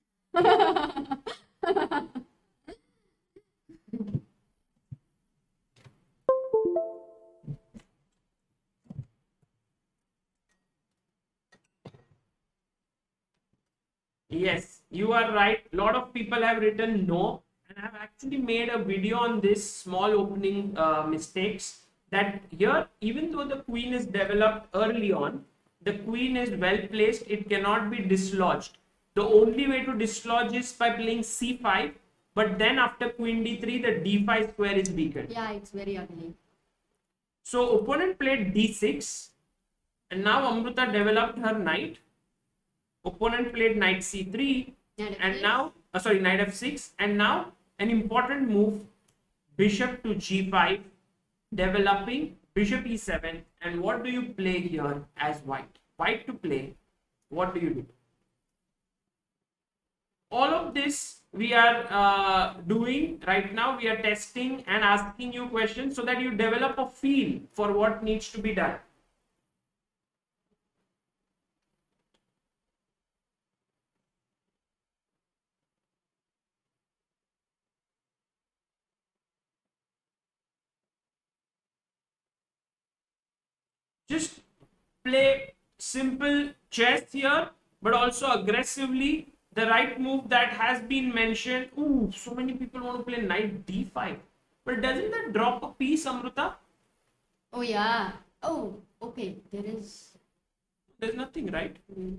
Yes, you are right. A lot of people have written no, and I have actually made a video on this small opening mistakes. That here, even though the queen is developed early on, the queen is well placed, it cannot be dislodged. The only way to dislodge is by playing c5, but then after queen d3, the d5 square is weakened. Yeah, it's very ugly. So opponent played d6, and now Amruta developed her knight. Opponent played knight c3, and now, knight f6, and now an important move, bishop to g5, developing bishop e7. And what do you play here as white? White to play, what do you do? All of this we are doing right now. We are testing and asking you questions so that you develop a feel for what needs to be done. Just play simple chess here, but also aggressively. The right move that has been mentioned. Ooh, so many people want to play knight d5. But doesn't that drop a piece, Amruta? Oh, yeah. Oh, okay. There's nothing, right?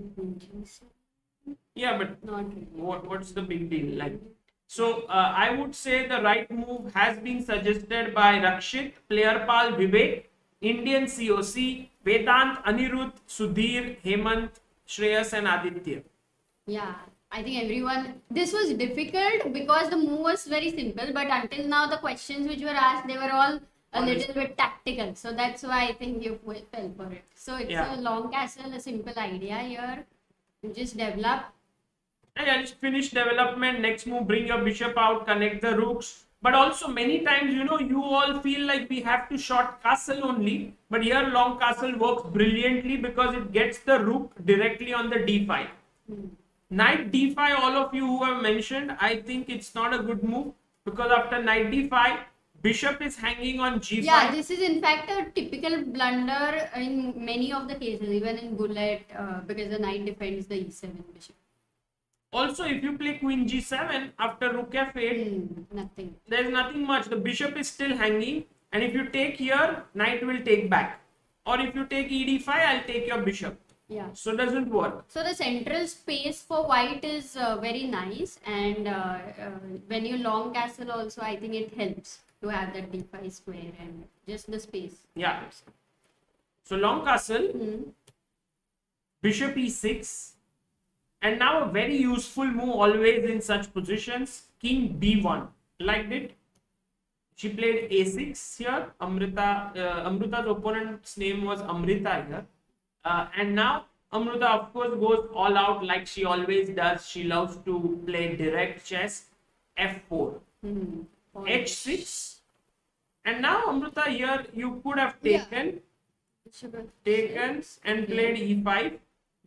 Yeah, but not really. What's the big deal? Like, so I would say the right move has been suggested by Rakshit, Playerpal, Vivek, Indian COC, Vedant, Anirudh, Sudhir, Hemant, Shreyas, and Aditya. Yeah, I think everyone. This was difficult because the move was very simple, but until now the questions which were asked, they were all a little bit tactical. So that's why I think you fell for it. So it's a long castle, a simple idea here. You just develop. Yeah, just finish development. Next move, bring your bishop out, connect the rooks. But also many times, you all feel like we have to short castle only. But here long castle works brilliantly because it gets the rook directly on the d5. Knight d5, all of you who have mentioned, I think it's not a good move because after knight d5, bishop is hanging on g5. Yeah, this is in fact a typical blunder in many of the cases, even in Gullet, because the knight defends the e7 bishop. Also, if you play queen g7 after rook f8, nothing. There's nothing much. The bishop is still hanging, and if you take here, knight will take back. Or if you take e d5, I'll take your bishop. Yeah. So doesn't work. So the central space for white is very nice, and when you long castle also, I think it helps to have that d5 square and just the space. Yeah. So long castle, bishop e6. And now a very useful move always in such positions, king b1. Liked it? She played a6 here. Amrita's opponent's name was Amrita here. And now Amrita of course goes all out like she always does. She loves to play direct chess. f4. h6. And now Amrita here you could have taken and played e5.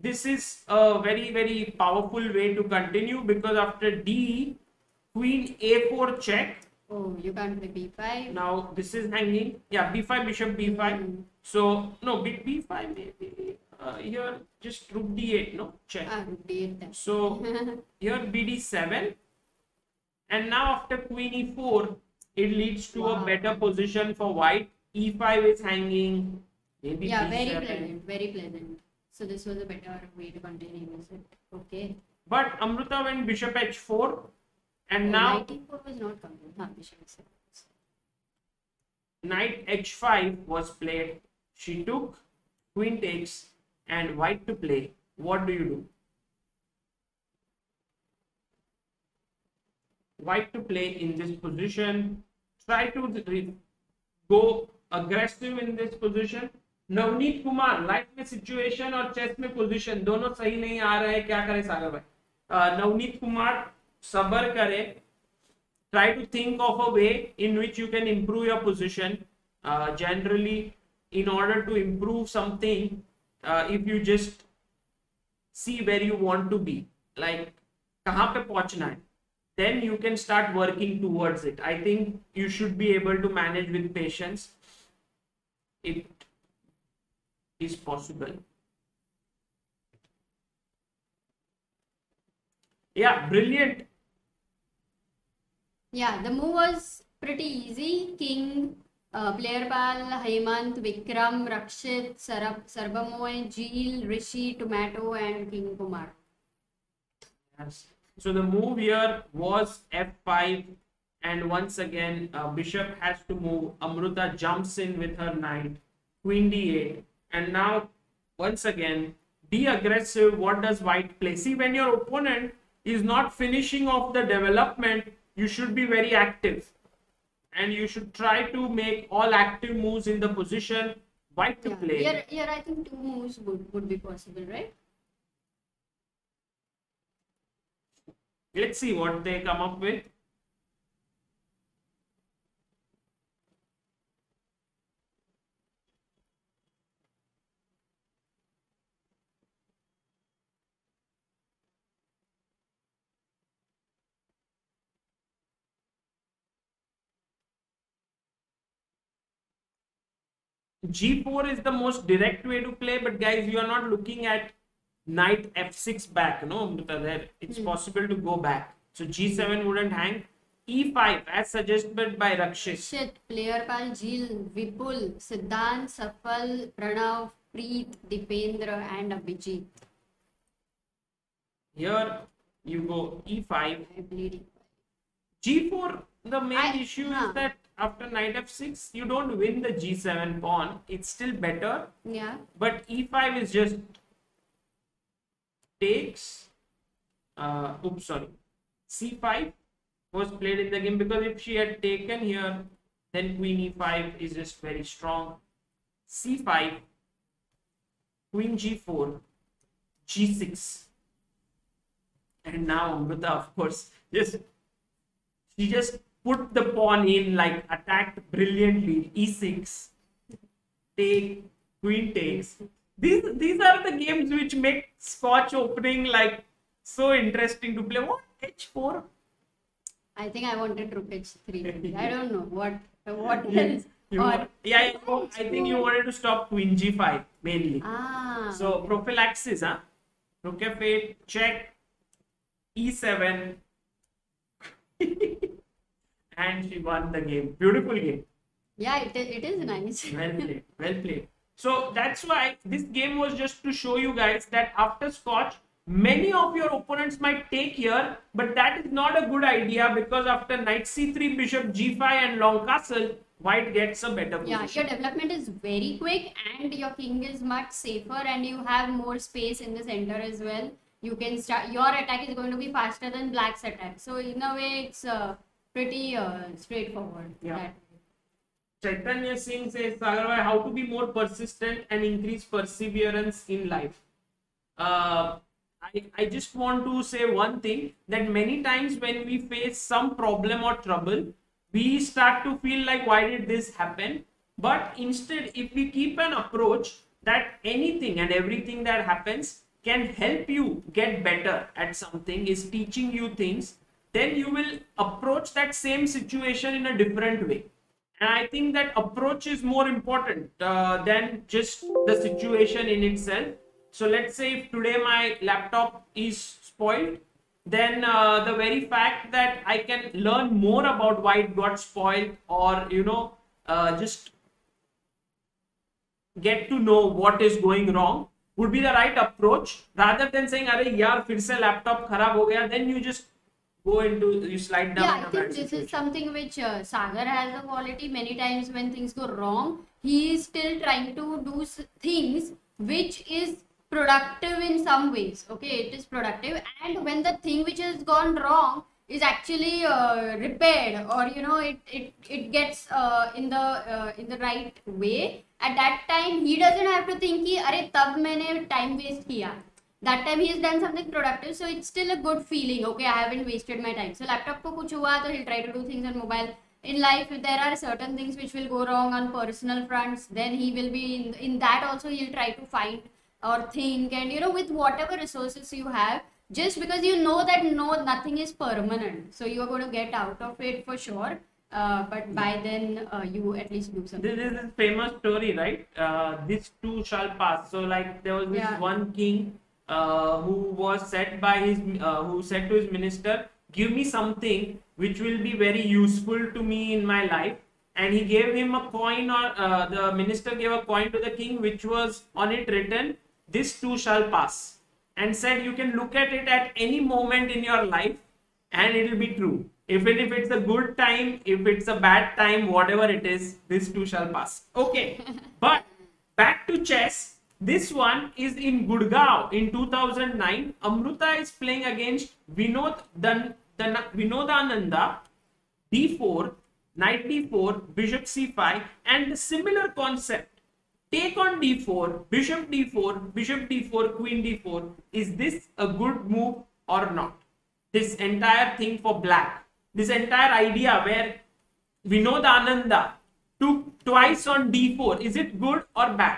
this is a very, very powerful way to continue, because after D, queen a4 check. Oh, you can't play b5. Now this is hanging. Yeah, b5, bishop b5. So no, b5 maybe. Here just rook d8. No, check. Rook d8 then. So here bd7, and now after queen e4, it leads to a better position for white. e5 is hanging. Maybe yeah, b7. very pleasant, very pleasant. So this was a better way to continue, is it? Okay. But Amruta went bishop h4, and now knight e4 was not complete. Bishop h7. knight h5 was played. She took, queen takes, and white to play. What do you do? White to play in this position. Try to go aggressive in this position. Navneet Kumar, life में situation और chess में position दोनों सही नहीं आ रहे हैं, क्या करे सागर भाई? नवनीत कुमार, सबर करे. Try to think of a way in which you can improve your position. Generally, in order to improve something, if you just see where you want to be, like कहाँ पे पहुंचना है, then you can start working towards it. I think you should be able to manage with patience. It is possible. Yeah, brilliant. Yeah, the move was pretty easy. King, Playerpal, Hemant, Vikram, Rakshit, Sarbamoy, Jeel, Rishi, Tomato, and King Kumar. Yes. So the move here was f5, and once again bishop has to move. Amruta jumps in with her knight, queen d8, and now once again be aggressive. What does white play? See, when your opponent is not finishing off the development, you should be very active, and you should try to make all active moves in the position. White to play. Here I think two moves would be possible, right? Let's see what they come up with. G4 is the most direct way to play, but guys, you are not looking at knight f6 back, no, Amrita, there. It's possible to go back. So G7 wouldn't hang. E5, as suggested by Rakshit. Shit, Playerpal, Jeel, Vipul, Siddhant, Safal, Pranav, Preet, Dipendra, and Abhijit. Here you go E5. I bleed G4, the main issue is that after knight f6, you don't win the G7 pawn. It's still better. Yeah. But E5 is just takes. Oops, sorry. C5 was played in the game, because if she had taken here, then queen e5 is just very strong. C5, queen g4, g6, and now Amrita, of course, she just put the pawn in, like attacked brilliantly. E6, take, queen takes. These are the games which make Scotch opening like so interesting to play. What, h4? I think I wanted rook h3. I don't know what else. I think you wanted to stop queen g5 mainly. So okay. prophylaxis, huh? Rook f8, check, e7, and she won the game. Beautiful game. Yeah, it is nice. Well played. Well played. So that's why this game was just to show you guys that after Scotch, many of your opponents might take here, but that is not a good idea, because after knight c3, bishop g5 and long castle, white gets a better position. Yeah, your development is very quick and your king is much safer, and you have more space in the center as well. You can start, your attack is going to be faster than black's attack. So in a way, it's pretty straightforward. Yeah. Chaitanya Singh says, Sagar, how to be more persistent and increase perseverance in life? I just want to say one thing, that many times when we face some problem or trouble, we start to feel like, why did this happen? But instead, if we keep an approach that anything and everything that happens can help you get better at something, is teaching you things, then you will approach that same situation in a different way. And I think that approach is more important than just the situation in itself. So let's say if today my laptop is spoiled, then the very fact that I can learn more about why it got spoiled, or just get to know what is going wrong, would be the right approach, rather than saying अरे यार फिर से laptop खराब हो गया. Then you just you slide down. Yeah, I think this is something which Sagar has a quality. Many times when things go wrong, he is still trying to do things which is productive in some ways. Okay, it is productive, and when the thing which has gone wrong is actually repaired, or it gets in the right way, at that time he doesn't have to think कि अरे तब मैंने time waste किया. That time he has done something productive, so it's still a good feeling. Okay, I haven't wasted my time. So laptop को कुछ हुआ तो he'll try to do things on mobile. In life, if there are certain things which will go wrong on personal fronts, then he will be in that also. He'll try to find or think, and with whatever resources you have, just because you know that nothing is permanent, so you are going to get out of it for sure. But by then you at least do something. This is a famous story, right? This too shall pass. So like there was this one king who was said by his who said to his minister, give me something which will be very useful to me in my life. And he gave him a coin, or the minister gave a coin to the king which was on it written, this too shall pass, and said you can look at it at any moment in your life and it will be true. Even if it's a good time, if it's a bad time, whatever it is, this too shall pass. Okay, but back to chess. This one is in Gurgaon in 2009. Amruta is playing against Vinodananda. D4, knight d4, bishop c5, and the similar concept. Take on d4, bishop d4, bishop d4, queen d4. Is this a good move or not? This entire thing for black. This entire idea where Vinodananda took twice on d4. Is it good or bad?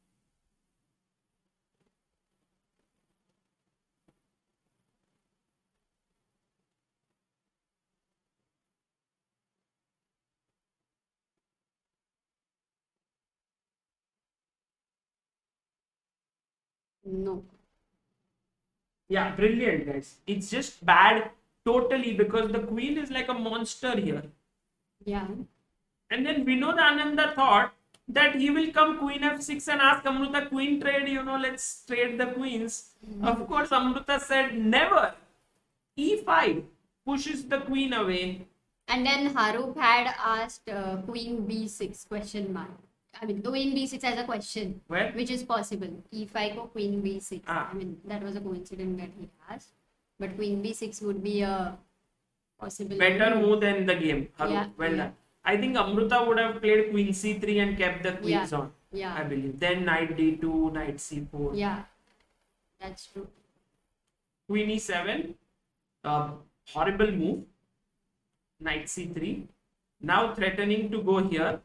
No. Yeah, brilliant, guys. It's just bad totally, because the queen is like a monster here. Yeah. And then Vinodananda thought that he will come queen f6 and ask Amruta queen trade, let's trade the queens. Of course, Amruta said never. E5 pushes the queen away. And then Harup had asked queen b6 question mark. I mean, queen b6 as a question. Where? Which is possible. E5 or queen b6. Ah. I mean, that was a coincidence that he asked. But queen b6 would be a possible Better move than the game. Harup, Yeah, well yeah. done. I think Amruta would have played queen c3 and kept the queens on. Yeah. I believe. Then knight d2, knight c4. Yeah. That's true. Queen e7. Horrible move. Knight c3. Now threatening to go here.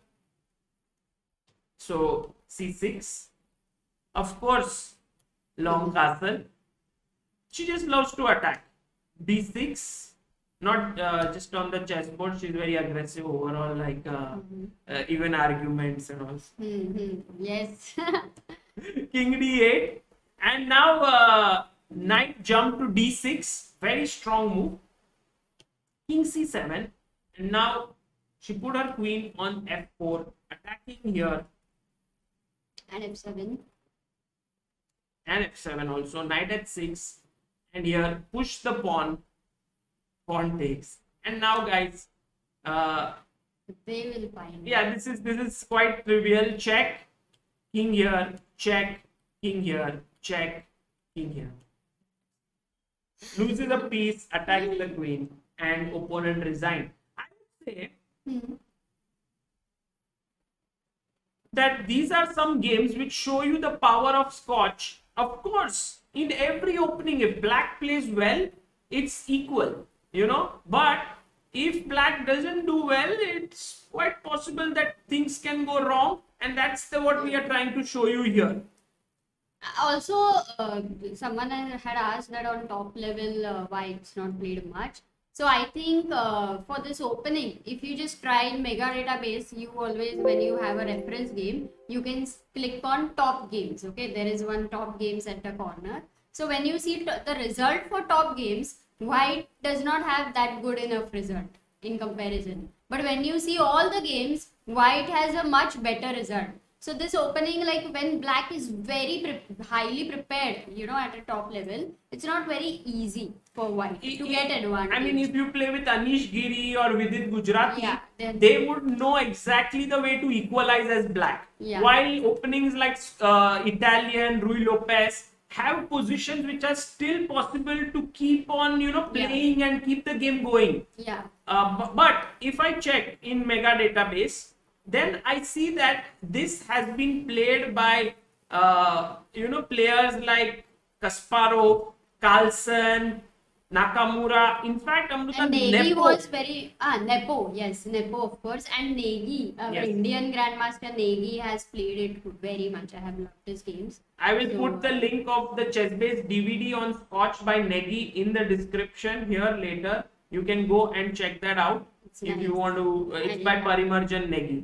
So c6. Of course, long castle. She just loves to attack. d6. Not just on the chessboard. She's very aggressive overall, like even arguments and all. Yes. King d8. And now knight jump to d6. Very strong move. King c7. And now she put her queen on f4. Attacking here. And f7. And f7 also. Knight h6. And here push the pawn. Pawn takes. And now guys, They will find. yeah, this is quite trivial. Check, king here, check, king here, check, king here. Loses a piece, attacking the queen, and opponent resigned. I would say that these are some games which show you the power of Scotch. Of course, in every opening, if black plays well, it's equal, but if black doesn't do well, it's quite possible that things can go wrong, and that's what we are trying to show you here. Also, someone had asked that on top level why it's not played much. So I think for this opening, if you just try in Mega Database, you always, when you have a reference game, you can click on top games. Okay, there is one top games at the corner. So when you see the result for top games, white does not have that good enough result in comparison. But when you see all the games, white has a much better result. So this opening, like when black is very highly prepared, at a top level, it's not very easy for white to get advantage. I mean, if you play with Anish Giri or Vidit Gujarati, Yeah, they would know exactly the way to equalize as black. Yeah. While openings like Italian, Rui Lopez have positions which are still possible to keep on, playing and keep the game going. Yeah. But if I check in Mega Database, then I see that this has been played by players like Kasparov, Carlsen, Nakamura. In fact, Amruta, And Negi Nepo, was very Nepo, yes, Nepo of course, and Negi, Yes. Indian Grandmaster Negi has played it very much. I have loved his games. I will So, put the link of the chess-based DVD on Scotch by Negi in the description here later. You can go and check that out It's if nice. you want to. It's by Parimarjan Negi.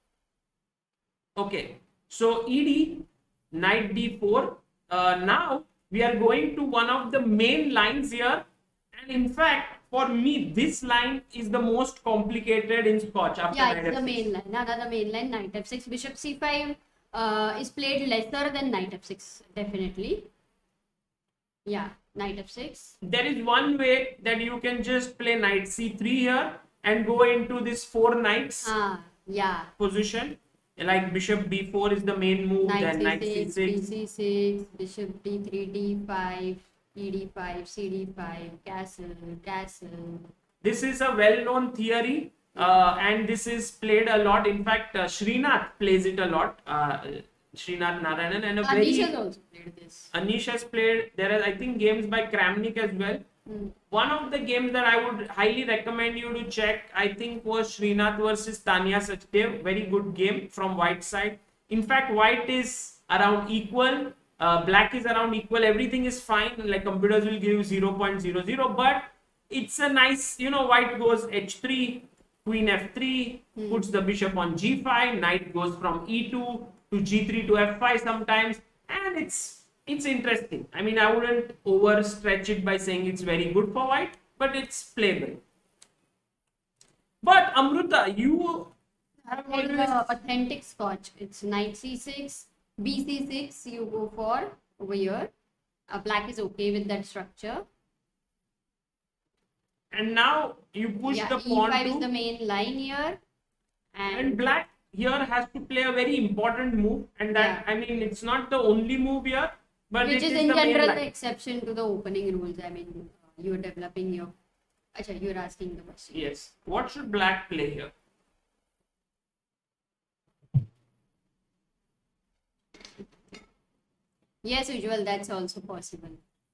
Okay, so ED, knight d4. Now we are going to one of the main lines here, and in fact, for me, this line is the most complicated in Scotch after Yeah, knight it's the f6. main line. Another main line, knight f6, bishop c5 is played lesser than knight f6, definitely. Yeah, knight f6. There is one way that you can just play knight c3 here and go into this four knights Yeah. position. Like bishop b4 is the main move, Knight then knight c6, c6. bc6, bishop d3, d5, ed5, cd5, castle, castle. This is a well-known theory, and this is played a lot. In fact, Srinath plays it a lot. Srinath Narayanan, and Anish has also played this. Anish has played. There are, I think, games by Kramnik as well. One of the games that I would highly recommend you to check, I think, was Srinath versus Tanya Sachdev. Very good game from white side. In fact, white is around equal. Black is around equal. Everything is fine. Like computers will give you 0.00, but it's a nice, white goes h3, queen f3, puts the bishop on g5, knight goes from e2 to g3 to f5 sometimes, and it's interesting. I mean, I wouldn't overstretch it by saying it's very good for white, but it's playable. But Amruta, you have Like always authentic Scotch. It's knight c6, bc6 you go for over here. Black is okay with that structure. and now you push Yeah, the pawn e5 to is the main line here. and black here has to play a very important move, and that I mean it's not the only move here, but Which it is is in the main general line. the exception to the opening rules. I mean, you're developing your. Acha, you're asking the question. Yes. What should black play here? Yes, usual. That's also possible.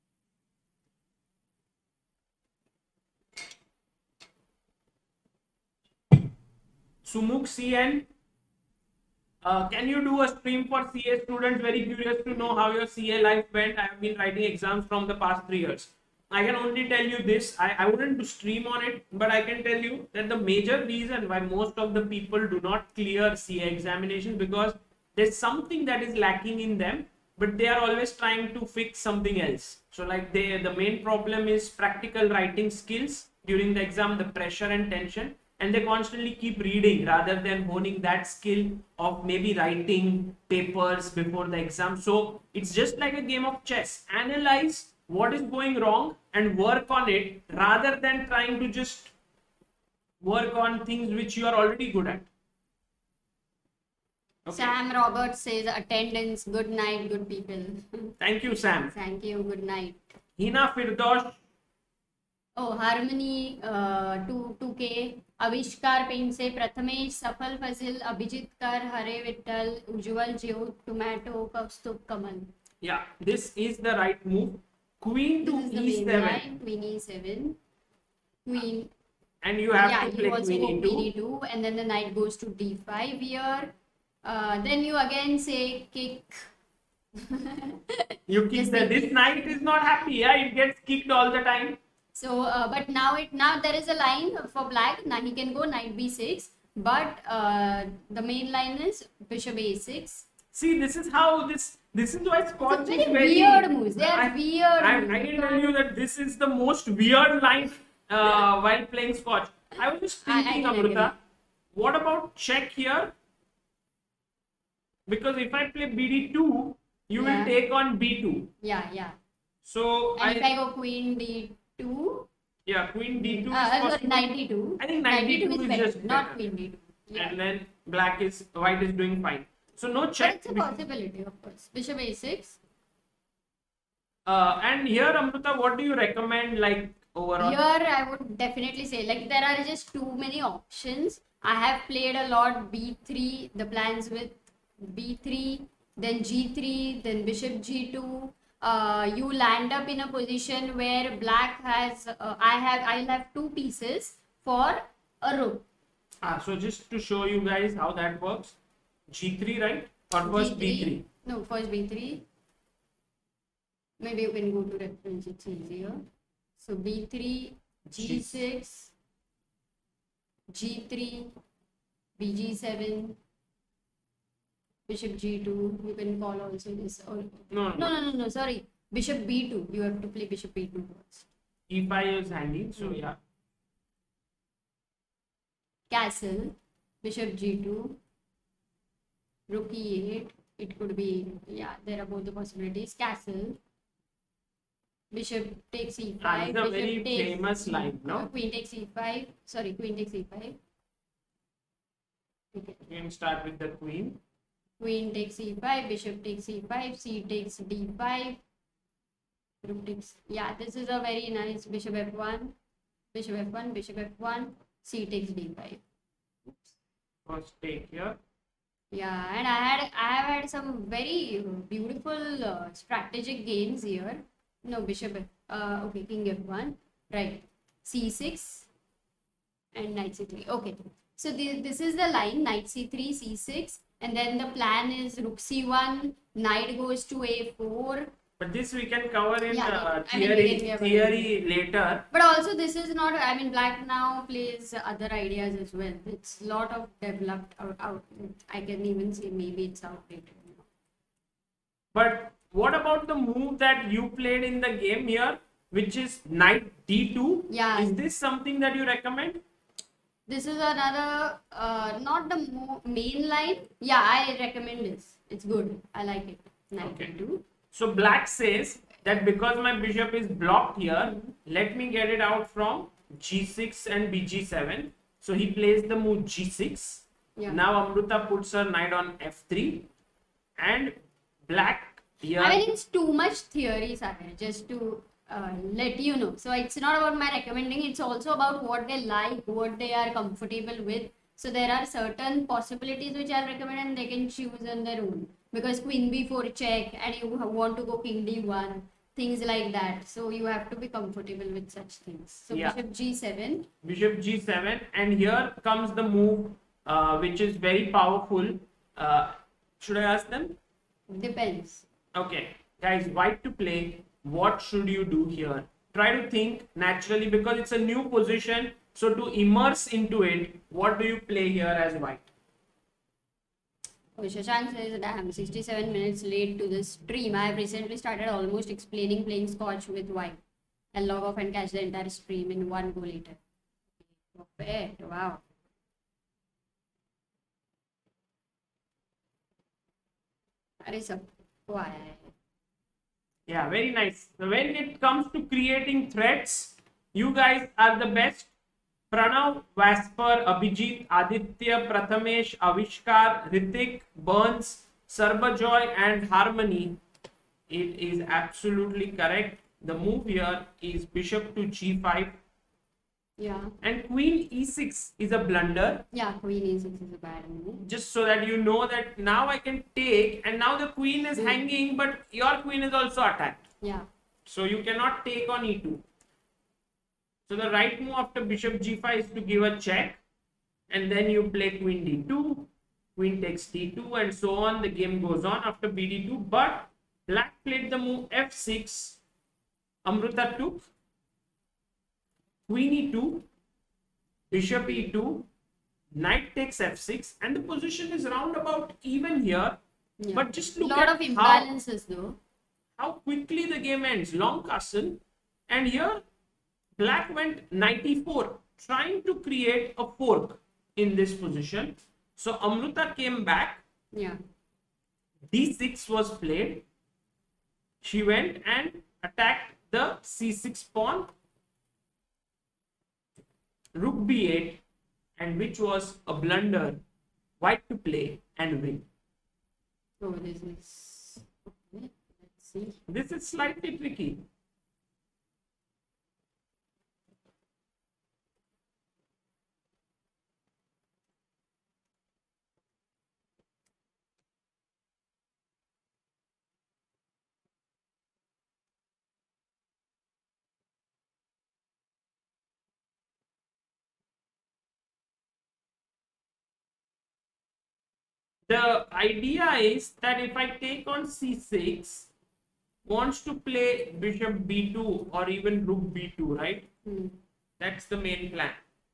Sumukh CN, can you do a stream for CA students? Very curious to know how your CA life went. I have been writing exams from the past 3 years. I can only tell you this. I wouldn't do stream on it, but I can tell you that the major reason why most of the people do not clear CA examinations because there's something that is lacking in them, but they are always trying to fix something else. So like the main problem is practical writing skills during the exam, the pressure and tension, and they constantly keep reading rather than honing that skill of maybe writing papers before the exam. So it's just like a game of chess. Analyze what is going wrong and work on it rather than trying to just work on things which you are already good at. Okay. Sam Roberts says attendance. Good night, good people. Thank you, Sam. Thank you. Good night. Hina Firdosh. Oh, Harmony 2K. Avishkar Paint से प्रथमेश सफल fossil Abhijit कर हरे Vitthal Ujjwal Jyot tomato Kaustubh Kamal. Yeah, this is the right move. Queen to This is the main e7, line. Queen e7. Queen. and you have Yeah, to you play also queen go into. queen e2, and then the knight goes to d5 here. Then you again say kick Yuki Just said thinking. this knight is not happy. Yeah, it gets kicked all the time. So, but now there is a line for black. Now he can go knight b6, but the main line is bishop a6. See, this is how this is why Scotch It's is very very weird moves. They are I weird moves. can tell you that this is the most weird line while playing Scotch. I was just I thinking, can Amrita, agree. what about check here? Because if I play BD2, you will Yeah. take on B2. Yeah. So And if I go queen d2, yeah, Queen D2 is sorry, possible. knight d2. I think knight D2 is is better, just not better. queen d2. Yeah. And then white is doing fine. So no But check. it's a possibility, of course. Bishop a6. And here, Amrita, what do you recommend, like, overall? Here, I would definitely say, like, there are just too many options. I have played a lot b3, the plans with b3, then g3, then bishop g2. You land up in a position where black has, I'll have two pieces for a rook. So just to show you guys how that works, G3, right? Or first B3? No, first b3. Maybe you can go to reference, it's easier. So b3, g6, g3, bg7, bishop g2. You can call also this. Or no. Sorry, bishop b2. You have to play bishop b2 first. E5 is handy, so yeah. Castle, bishop g2, rook e8. It could be, yeah, there are both the possibilities. Castle, bishop takes e5. It's a bishop very takes famous line, no? Queen takes e5. Sorry, queen takes e5. Okay. You can start with the queen. Queen takes e5, bishop takes e5, c takes d5, rook takes. Yeah, this is a very nice bishop f1, bishop f1, bishop f1, c takes d5. First take here. Yeah, and I have had some very beautiful strategic games here. No, bishop. Okay, king f1, right? c6 and knight c3. Okay, so this is the line: knight c3, c6, and then the plan is rook c1, knight goes to a4. But this we can cover in Yeah, theory later. But also, this is not. I mean, black now plays other ideas as well. It's a lot of developed out. I can even say maybe it's outdated. But what about the move that you played in the game here, which is knight d2? Yeah. Is this something that you recommend? This is another, not the main line. Yeah, I recommend this. It's good. I like it. Knight Okay. d2. So black says that because my bishop is blocked here, let me get it out from g6 and bg7. So he plays the move g6. Yeah. Now Amrita puts her knight on f3, and black here. I mean, it's too much theory, Sagar, just to let you know. So it's not about my recommending. It's also about what they like, what they are comfortable with. So there are certain possibilities which I'll recommend, and they can choose on their own. Because queen b4 check, and you want to go king d1, things like that. So you have to be comfortable with such things. So Yeah. bishop g7. Bishop g7, and here comes the move which is very powerful. Should I ask them? Depends. Okay, guys, white to play. What should you do here? Try to think naturally because it's a new position. So to immerse into it, what do you play here as white? Oh, Shashank says, damn, 67 minutes late to this stream. I have recently started almost explaining playing Scotch with white. I'll log off and catch the entire stream in one go later. Perfect. Wow. That is a why. Yeah, very nice. So when it comes to creating threats, you guys are the best. Pranav, Vasper, Abhijit, Aditya, Prathamesh, Avishkar, Ritik, Burns, Sarbajoy, and Harmony. It is absolutely correct. The move here is bishop to g5, Yeah. and queen e6 is a blunder. Yeah, queen e6 is a bad move. Just so that you know that now I can take, and now the queen is hanging, but your queen is also attacked. Yeah. So you cannot take on e2. So the right move after bishop g5 is to give a check, and then you play queen d2, queen takes d2, and so on. The game goes on after bd2, but Black played the move f6. Amruta took. Queen e2. Bishop e2. Knight takes f6. And the position is roundabout even here. Yeah. But just A look lot at of imbalances though. how quickly the game ends. Long castle. And here, Black went knight e4, trying to create a fork in this position. So Amruta came back. Yeah. d6 was played. She went and attacked the c6 pawn. Rook b8, and which was a blunder. White to play and win. So this is okay. Let's see. This is slightly tricky. The idea is that if I take on c6, wants to play bishop b2 or even rook b2, right? That's the main plan.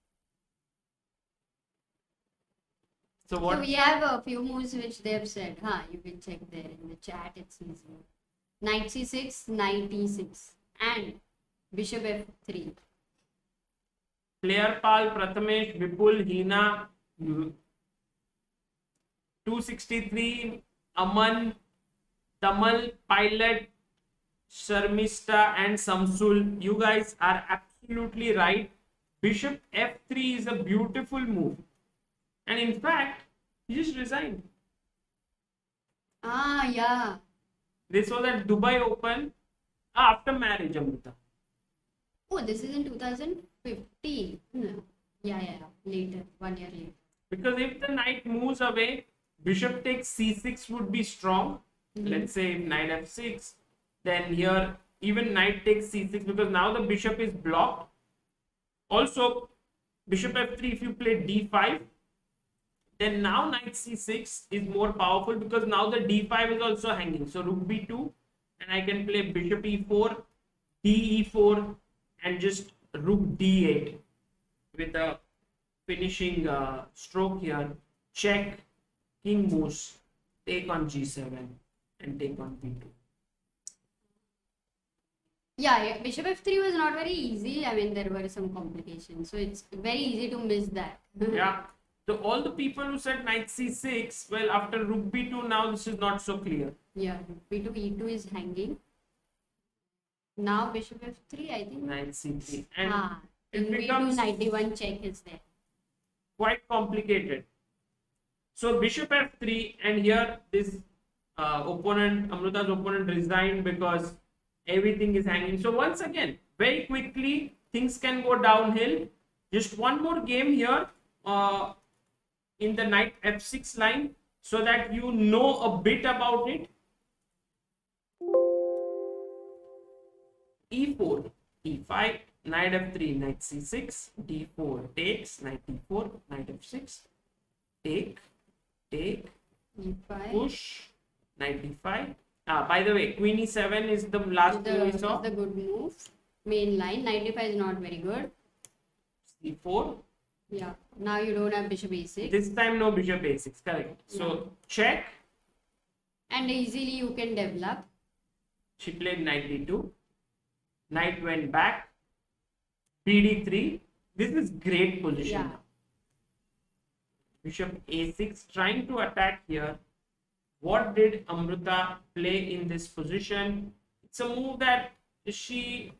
So what? So we have a few moves which they have said. You can check there in the chat. It's easy. Knight c6, knight e6, and bishop f3. Player Pal, Prathamesh, Vipul, Hina, 263, Aman, Tamal, Pilot, Sharmista, and Samsul. You guys are absolutely right. Bishop f3 is a beautiful move. And in fact, he just resigned. Yeah. This was at Dubai Open after marriage, Amrita. Oh, this is in 2015. Yeah. Later, 1 year later. Because if the knight moves away, bishop takes c6 would be strong. Let's say knight f6. Then here, even knight takes c6 because now the bishop is blocked. Also, bishop f3, if you play d5, then now knight c6 is more powerful because now the d5 is also hanging. So rook b2, and I can play bishop e4, d4, and just rook d8 with a finishing stroke here. Check, king moves, take on g7, and take on b2. Yeah, bishop f3 was not very easy. I mean, there were some complications. So it's very easy to miss that. Yeah. So all the people who said knight c6, well, after rook b2, now this is not so clear. Yeah, b2, e2 is hanging. Now bishop f3, I think. Knight c3. And in it b2, becomes knight d1 check is there. quite complicated. So bishop f3, and here this Amruta's opponent resigned because everything is hanging. So once again, very quickly, things can go downhill. Just one more game here in the knight f6 line so that you know a bit about it. e4, e5, knight f3, knight c6, d4 takes, knight d4, knight f6, take, e5. push, knight d5. By the way, queen e7 is the last move we saw. Is the good move. Main line. Knight d5 is not very good. c4. Yeah. Now you don't have bishop a6. This time no bishop a6, correct. So check. And easily you can develop. She played knight d2. Knight went back. bd3. This is great position Yeah. now. Bishop a6 trying to attack here. What did Amruta play in this position? It's a move that she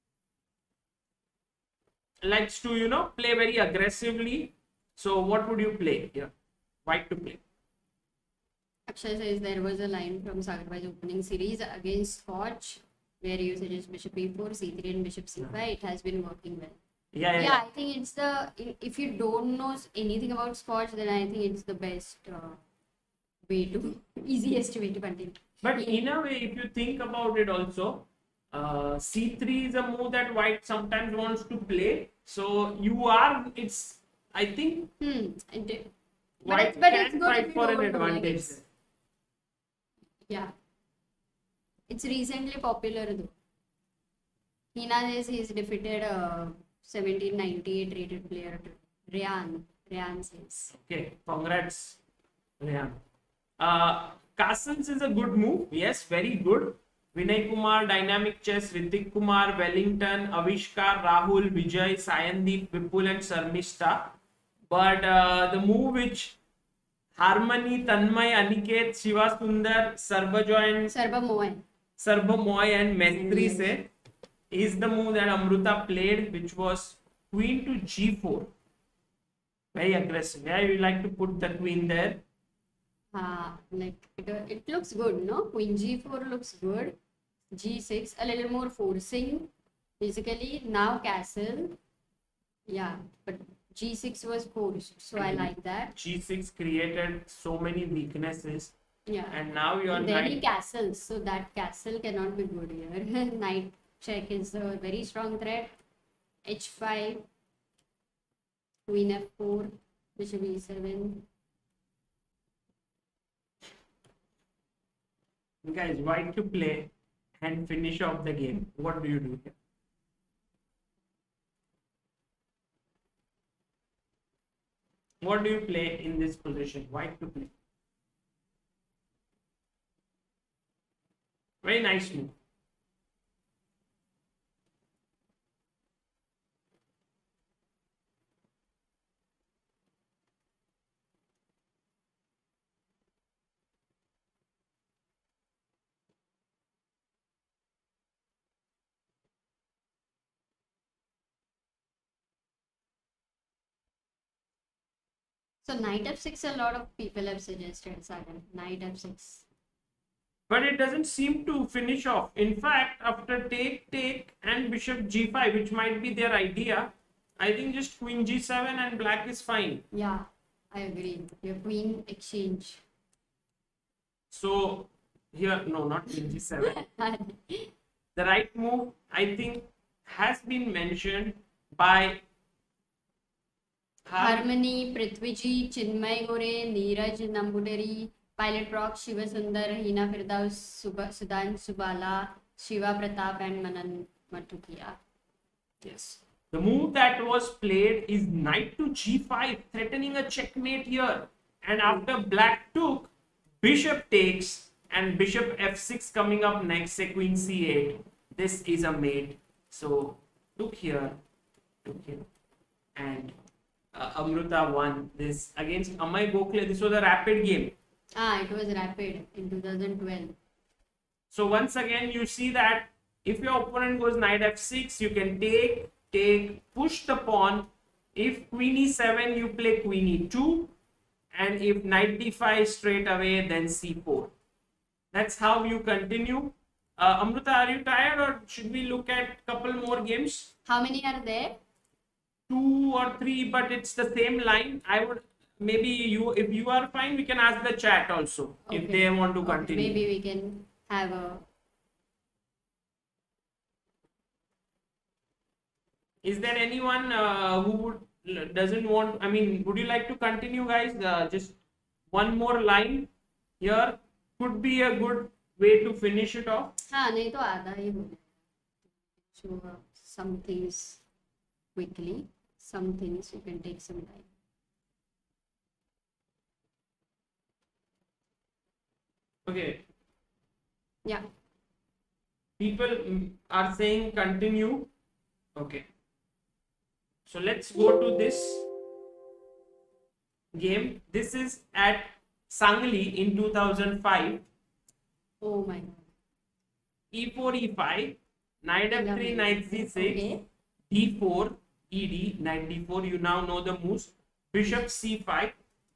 likes to, play very aggressively. So what would you play here? White to play. Akshay says there was a line from Sagar opening series against Scotch where you suggest bishop e4, c3 and bishop c5. It has been working well. Yeah, I think it's if you don't know anything about Scotch, then I think it's the best easiest way to continue. But in a way, if you think about it also, c3 is a move that white sometimes wants to play. So I think white but can it's good fight if you for an don't know, like advantage. yeah. It's recently popular though. Hina says he's defeated 1798 rated player to Ryan says. Okay, congrats, Rehan. Castles is a good move. Yes, very good. Vinay Kumar, Dynamic Chess, Ritik Kumar, Wellington, Avishkar, Rahul, Vijay, Sayandeep, Vipul, and Sarmishta. But the move which Harmony, Tanmay, Aniket, Shiva Sundar, Sarbamoy and Mestri said is the move that Amruta played, which was Queen to G4. Very aggressive. Yeah, you like to put the queen there. Like it looks good, no? Queen G4 looks good. G6 a little more forcing. Basically now castle. Yeah, but G6 was forced, so I like that. G6 created so many weaknesses. Yeah. And now you are very castles, so that castle cannot be good here. Knight check is a very strong threat. H5, Queen F4, Bishop E7. Guys, white to play and finish off the game. What do you do here? What do you play in this position? White to play. Very nice move. So knight f6, a lot of people have suggested Sagan. Knight f6. But it doesn't seem to finish off. In fact, after take and bishop g5, which might be their idea, I think just queen g7 and black is fine. Yeah, I agree. Your queen exchange. So here, no, not queen g7. The right move, I think, has been mentioned by Harmony, Prithviji, Chinmay Gore, Neeraj Nambuderi, Pilot Proc, Shiva Sundar, Hina Firdaus, Sudan Subala, Shiva Pratap, and Manan Matukia. Yes. The move that was played is knight to g5, threatening a checkmate here. And after black took, bishop takes, and bishop f6 coming up next, say queen c8. This is a mate. So took here, and Amruta won this against Amay Gokhale. This was a rapid game. It was rapid in 2012. So once again, you see that if your opponent goes knight f6, you can take, push the pawn. If queen e7, you play queen e2. And if knight d5 straight away, then c4. That's how you continue. Amruta, are you tired or should we look at a couple more games? How many are there? 2 or 3, but it's the same line. I would maybe if you are fine, we can ask the chat also if they want to continue. Maybe we can have a. Is there anyone who doesn't want? I mean, would you like to continue, guys? Just one more line here could be a good way to finish it off. नहीं तो आधा ही बोले. So some things quickly. Some things you can take some time. Okay. Yeah. People are saying continue. Okay. So let's go to this game. This is at Sangli in 2005. Oh my god. E4, E5, knight F3, knight C6, D4, ED, knight D4. You now know the moves. Bishop C5.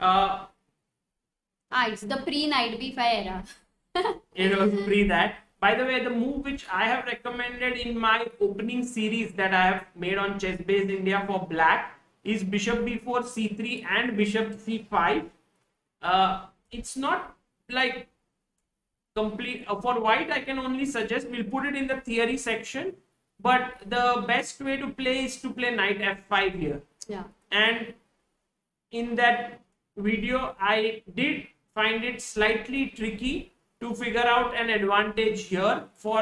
It's the pre-knight B5 era. It was pre that. By the way, the move which I have recommended in my opening series that I have made on ChessBase India for black is Bishop B4, C3 and Bishop C5. It's not like complete. For white, I can only suggest, we'll put it in the theory section. But the best way to play is to play knight F5 here. Yeah. And in that video, I did find it slightly tricky to figure out an advantage here for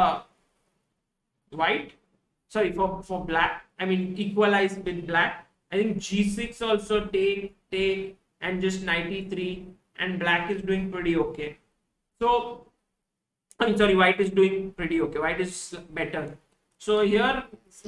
white. Sorry, for black. I mean, equalize with black. I think g6 also take and just knight e3, and black is doing pretty okay. So, I mean, sorry, white is doing pretty okay. White is better. So here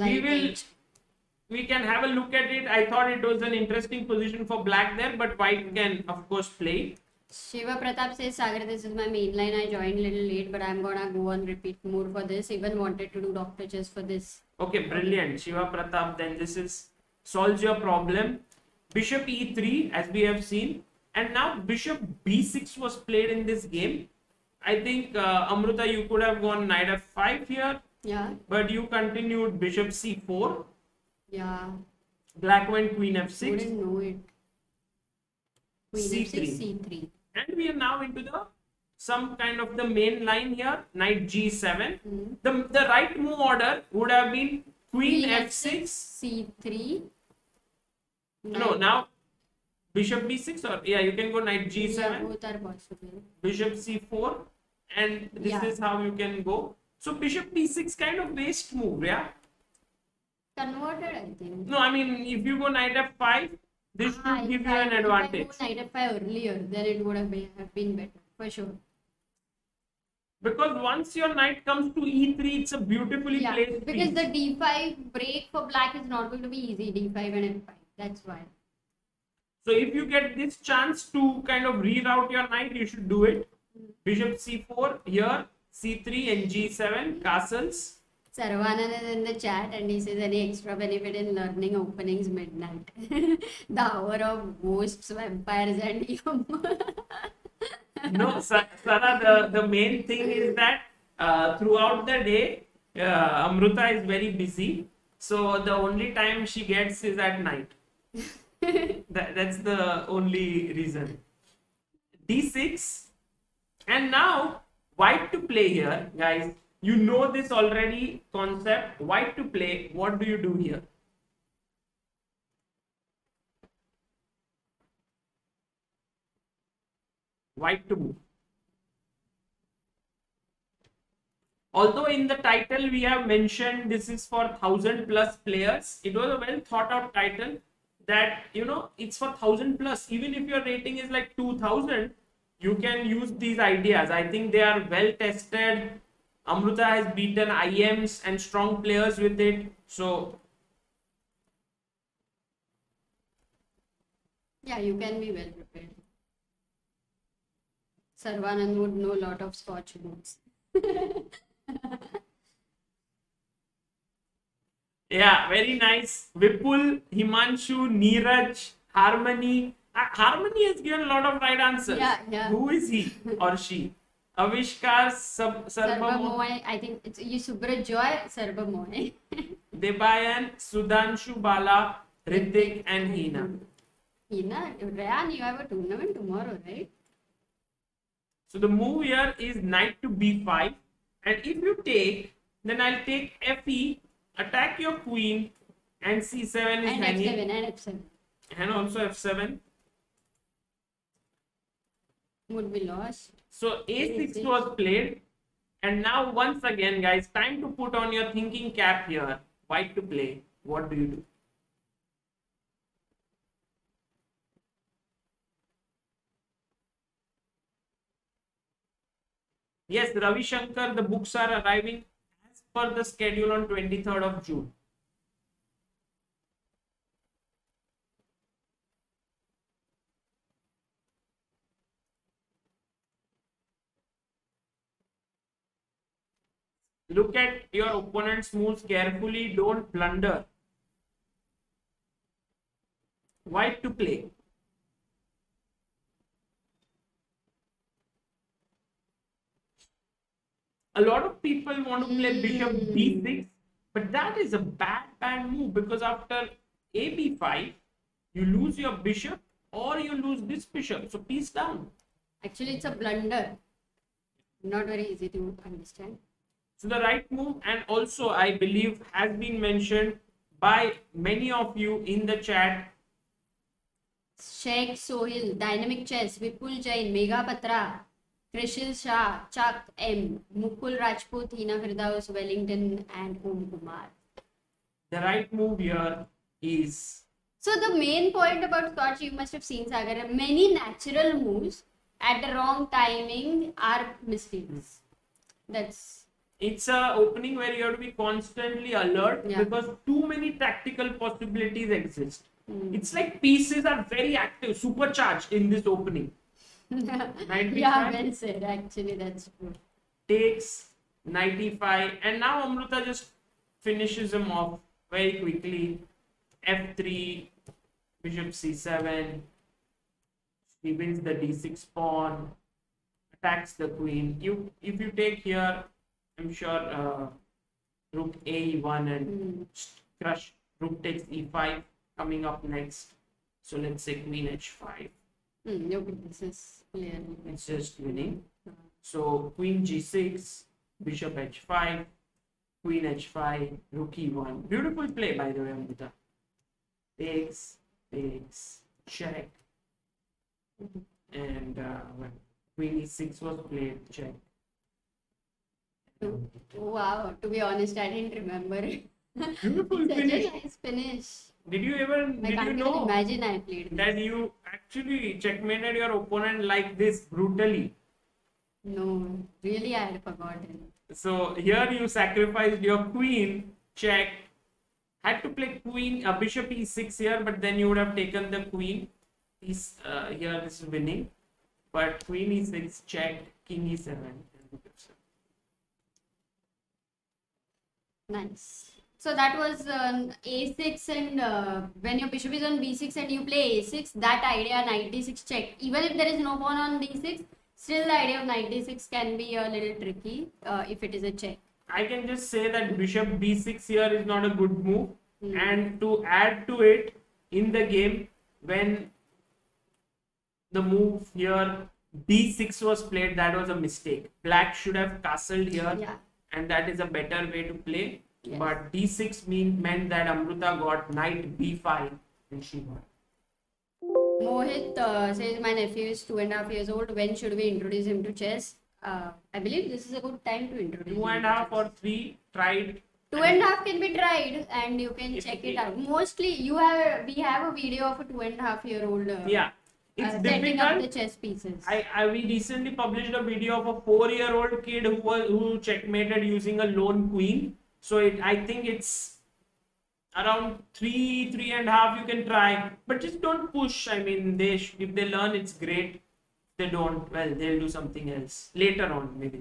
we can have a look at it. I thought it was an interesting position for black there, but white can of course play. Shiva Pratap says, Sagar, this is my main line. I joined a little late, but I'm gonna go on repeat mode for this. Even wanted to do Dr. Chess for this. Okay, brilliant. Shiva Pratap, then this is solves your problem. Bishop e3, as we have seen. And now bishop b6 was played in this game. I think Amruta, you could have gone knight f5 here. Yeah. But you continued bishop c4. Yeah. Black went queen f6. Wouldn't know it. Queen c3. c3. And we are now into some kind of the main line here. Knight g7. The right move order would have been queen f6, c3. No, now bishop b6, or yeah, you can go knight g7. Yeah, both are possible. Bishop c4, and this is how you can go. So bishop b6 kind of waste move, yeah. Converted, I think. No, I mean if you go knight f5, this should give you an advantage. If I go knight f5 earlier, then it would have been better for sure. Because once your knight comes to e3, it's a beautifully placed because piece. the d5 break for black is not going to be easy. d5 and f5. That's why. So if you get this chance to kind of reroute your knight, you should do it. Bishop c4 here, c3 and g7 castles. Saravanan is in the chat and he says any extra benefit in learning openings midnight. The hour of ghosts, vampires and yum. No, Sara, the main thing is that throughout the day, Amruta is very busy. So the only time she gets is at night. That's the only reason. d6. And now, white to play here, guys. You know this already concept. White to play. What do you do here? White to move. Although in the title we have mentioned this is for 1000+ players, it was a well thought out title that, you know, it's for 1000+. Even if your rating is like 2000, you can use these ideas. I think they are well tested. Amruta has beaten IMs and strong players with it. So yeah, you can be well prepared. Sarvanand would know a lot of Scotch books. yeah, very nice. Vipul, Himanshu, Neeraj, Harmony. Harmony has given a lot of right answers. Yeah. Who is he or she? Avishkar, Sarvamoy, I think it's Subraj Joy, Sarvamoy. Debayan, Sudhanshu Bala, Ritik and Hina. Hina, Rayan, you have a tournament tomorrow, right? So the move here is knight to b5, and if you take, then I'll take fe, attack your queen, and c7 is and hanging. f7 and f7. And also f7. Would be lost. So a6 was played, and now once again, guys, time to put on your thinking cap here. White to play. What do you do? Yes, Ravi Shankar, the books are arriving as per the schedule on 23rd of June. Look at your opponent's moves carefully. Don't blunder. White to play. A lot of people want to play bishop b6, but that is a bad move, because after a b5, you lose your bishop or you lose this bishop. So piece down. Actually, it's a blunder. Not very easy to understand. So the right move, and also I believe has been mentioned by many of you in the chat. Sheikh Sohil, Dynamic Chess, Vipul Jain, Mega Patra, Krishil Shah, Chuck M, Mukul Rajput, Hina Firdaus, Wellington, and Om Kumar. The right move here is... So the main point about Scotch, you must have seen, Sagar, many natural moves at the wrong timing are mistakes. It's a opening where you have to be constantly alert because too many tactical possibilities exist. It's like pieces are very active, supercharged in this opening. Yeah, well said. Actually, that's true. Takes knight e5, and now Amruta just finishes him off very quickly. F3, bishop c7. He wins the d6 pawn, attacks the queen. If you take here, I'm sure rook a1 and crush. Rook takes e5 coming up next. So let's say queen h5. Okay, this is clear. It's just winning. So queen g6, bishop h5, queen h5, rook e1. Beautiful play, by the way, Amrita. Takes, check. And when queen e6 was played, check. Wow, to be honest, I didn't remember. Beautiful Such finish. a nice finish. Did you I can't know even imagine I played this. that you actually checkmated your opponent like this brutally? No, really, I had forgotten. So here you sacrificed your queen, check. Had to play queen, bishop e6 here, but then you would have taken the queen. Here this is winning, but queen e6 checked, king e7. Nice. So that was a6, and when your bishop is on b6 and you play a6, that idea knight d6 check. Even if there is no pawn on d6, still the idea of knight d6 can be a little tricky if it is a check. I can just say that bishop b6 here is not a good move. And to add to it, in the game, when the move here d6 was played, that was a mistake. Black should have castled here, and that is a better way to play. Yes. But d6 meant that Amruta got knight b5 and she won. Mohit says, my nephew is 2.5 years old. When should we introduce him to chess? I believe this is a good time to introduce him. 2.5 or 3 tried. 2.5 can be tried, and you can check it out. Mostly, we have a video of a 2.5-year-old. It's setting difficult. up the chess pieces. We recently published a video of a 4-year-old kid who checkmated using a lone queen. So I think it's around 3.5 you can try, but just don't push. I mean, if they learn, it's great. If they don't, well, they'll do something else later on, maybe.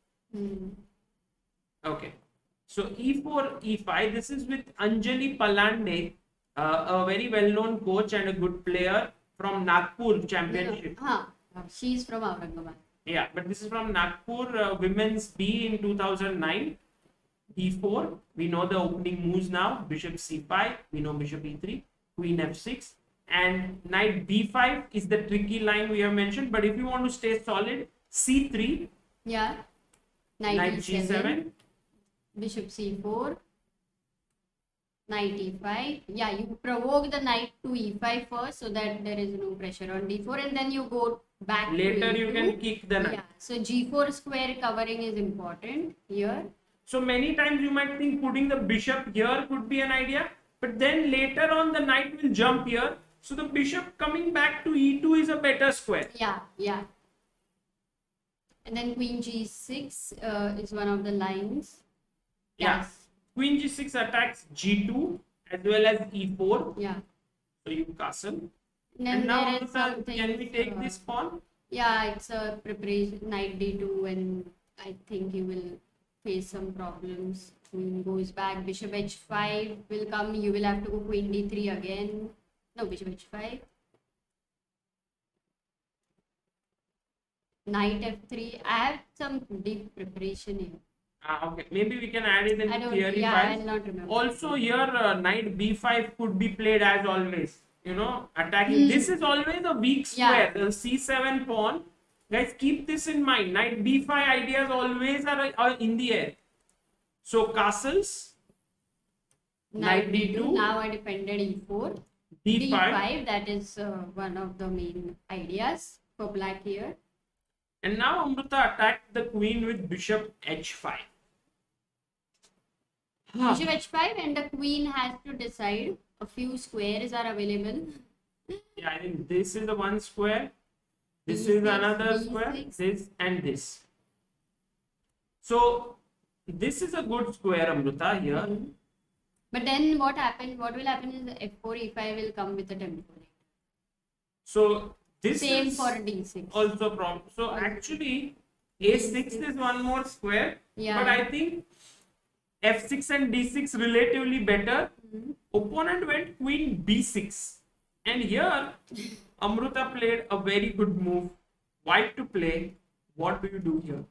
Okay. So e4, e5. This is with Anjali Palande, a very well-known coach and a good player from Nagpur Championship. She's from Aurangabad. Yeah, but this is from Nagpur Women's B in 2009. d4. We know the opening moves now. Bishop c5. We know bishop e3. Queen f6. And knight b5 is the tricky line we have mentioned. But if you want to stay solid, c3. Yeah. Knight g7. Bishop c4. Knight e5. Yeah, you provoke the knight to e5 first so that there is no pressure on d4, and then you go back later to e2. You can kick the knight. Yeah, so g4 square covering is important here. So many times you might think putting the bishop here could be an idea, but then later on the knight will jump here. So the bishop coming back to e2 is a better square. Yeah. And then queen g6 is one of the lines. Yes. Queen g6 attacks g2 as well as e4. Yeah. So you castle. And now can we take this pawn? Yeah, it's a preparation. Knight d2, and I think you will face some problems. Queen goes back. Bishop h5 will come. You will have to go queen d3 again. No, bishop h5. Knight f3. I have some deep preparation here. Okay, maybe we can add it in the theory files. I'll not remember. Also here knight b5 could be played as always, attacking. This is always a weak square. The c7 pawn, guys, keep this in mind. Knight b5 ideas always are in the air. So castles, knight d2. Now I defended e4. d5, that is one of the main ideas for black here. And now Amruta attacked the queen with bishop h5. Bishop h5, and the queen has to decide. A few squares are available. Yeah, I think this is the one square. This B6, is another B6. square. This and this. So this is a good square, Amruta, here. But then what happens? What will happen is f4 e5 will come with a tempo. So this Same is for d6. also problem. So actually, a6 is one more square. Yeah. But I think f6 and d6 relatively better. Opponent went queen b6. And here, Amruta played a very good move. White to play. What do you do here?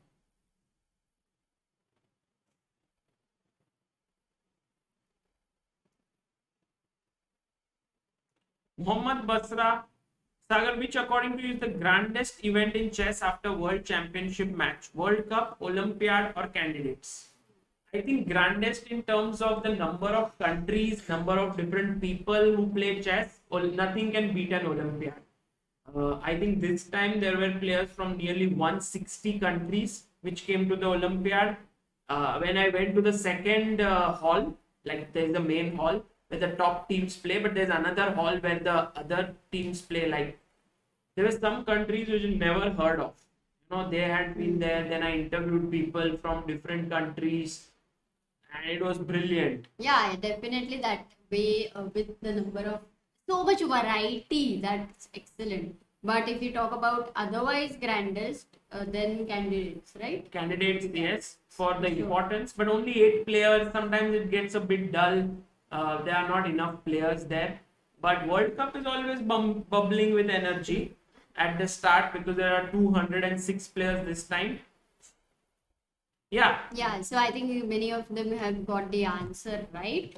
Mohammad Basra, Sagar, which according to you is the grandest event in chess after World Championship match? World Cup, Olympiad, or candidates? I think grandest in terms of the number of countries, number of different people who play chess, nothing can beat an Olympiad. I think this time there were players from nearly 160 countries which came to the Olympiad. When I went to the second hall, like there's the main hall where the top teams play, but there's another hall where the other teams play. Like there were some countries which I never heard of. You know, they had been there. Then I interviewed people from different countries, and it was brilliant. Yeah, definitely that way with the number of so much variety, that's excellent. But if you talk about otherwise grandest, then candidates, right? Candidates, yes, for the importance, but only 8 players. Sometimes it gets a bit dull. There are not enough players there. But World Cup is always bubbling with energy at the start because there are 206 players this time. Yeah. Yeah, so I think many of them have got the answer right.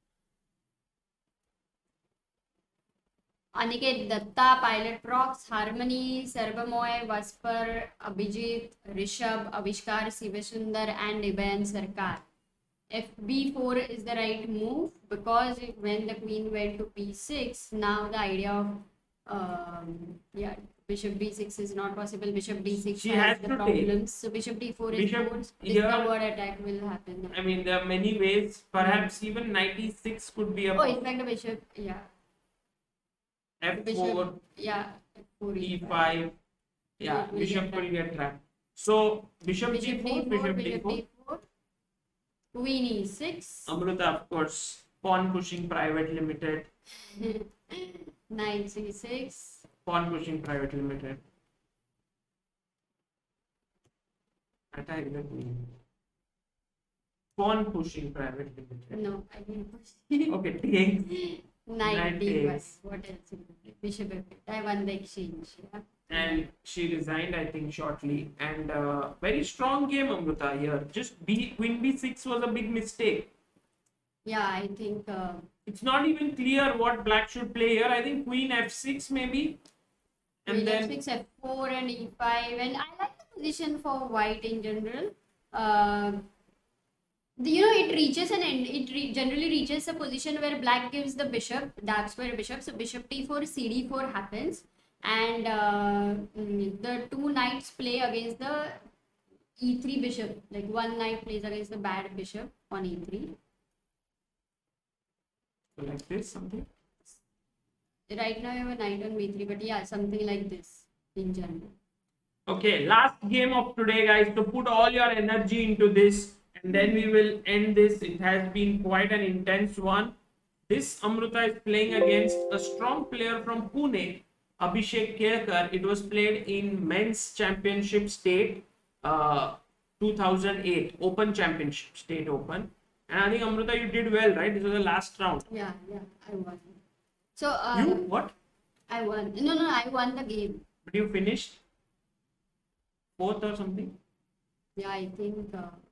Aniket Datta, Pilot Prox, Harmony, Sarvamoy, Vaspar, Abhijit, Rishabh, Avishkar, Sivasundar, and Iban Sarkar. FB4 is the right move because when the queen went to p6, now the idea of bishop b6 is not possible. Bishop d6 She has has the to problems. take. So bishop d4 is Bishop forced. here- Discovered attack will happen. I mean, there are many ways. Perhaps even 96 could be a Oh, in fact, the bishop, yeah. f4, Bishop, yeah. F4 e5. Yeah, It will bishop get will get trapped. So bishop Bishop d4, d4, bishop bishop d4. d4. Queen e6. Amruta, of course, pawn pushing private limited. Knight c6. Pawn pushing private limited. Attack the queen. Pawn pushing private limited. No, I didn't push. Okay, takes. Knight Knight d1. takes. What else? will I play? Bishop f8. I won the exchange. Yeah. And she resigned, I think, shortly. And very strong game, Amruta, here. Just queen b6 was a big mistake. Yeah, I think. It's not even clear what black should play here. I think queen f6 maybe. And Queen then f6, f4, and e5. And I like the position for white in general. It reaches an end. Generally reaches a position where black gives the bishop, dark square bishop. So bishop t4, cd4 happens, and the two knights play against the e3 bishop. Like one knight plays against the bad bishop on e3. so like this, something. Right now you have a knight on b3, but yeah, something like this in general. Okay, last game of today, guys. So put all your energy into this, and then we will end this. It has been quite an intense one. This Amruta is playing against a strong player from Pune, Abhishek Kelkar. It was played in Men's Championship State 2008, Open Championship, State Open. And I think, Amruta, you did well, right? This was the last round. Yeah, I won. So You? What? I won. No, I won the game. But you finished 4th or something? Yeah, I think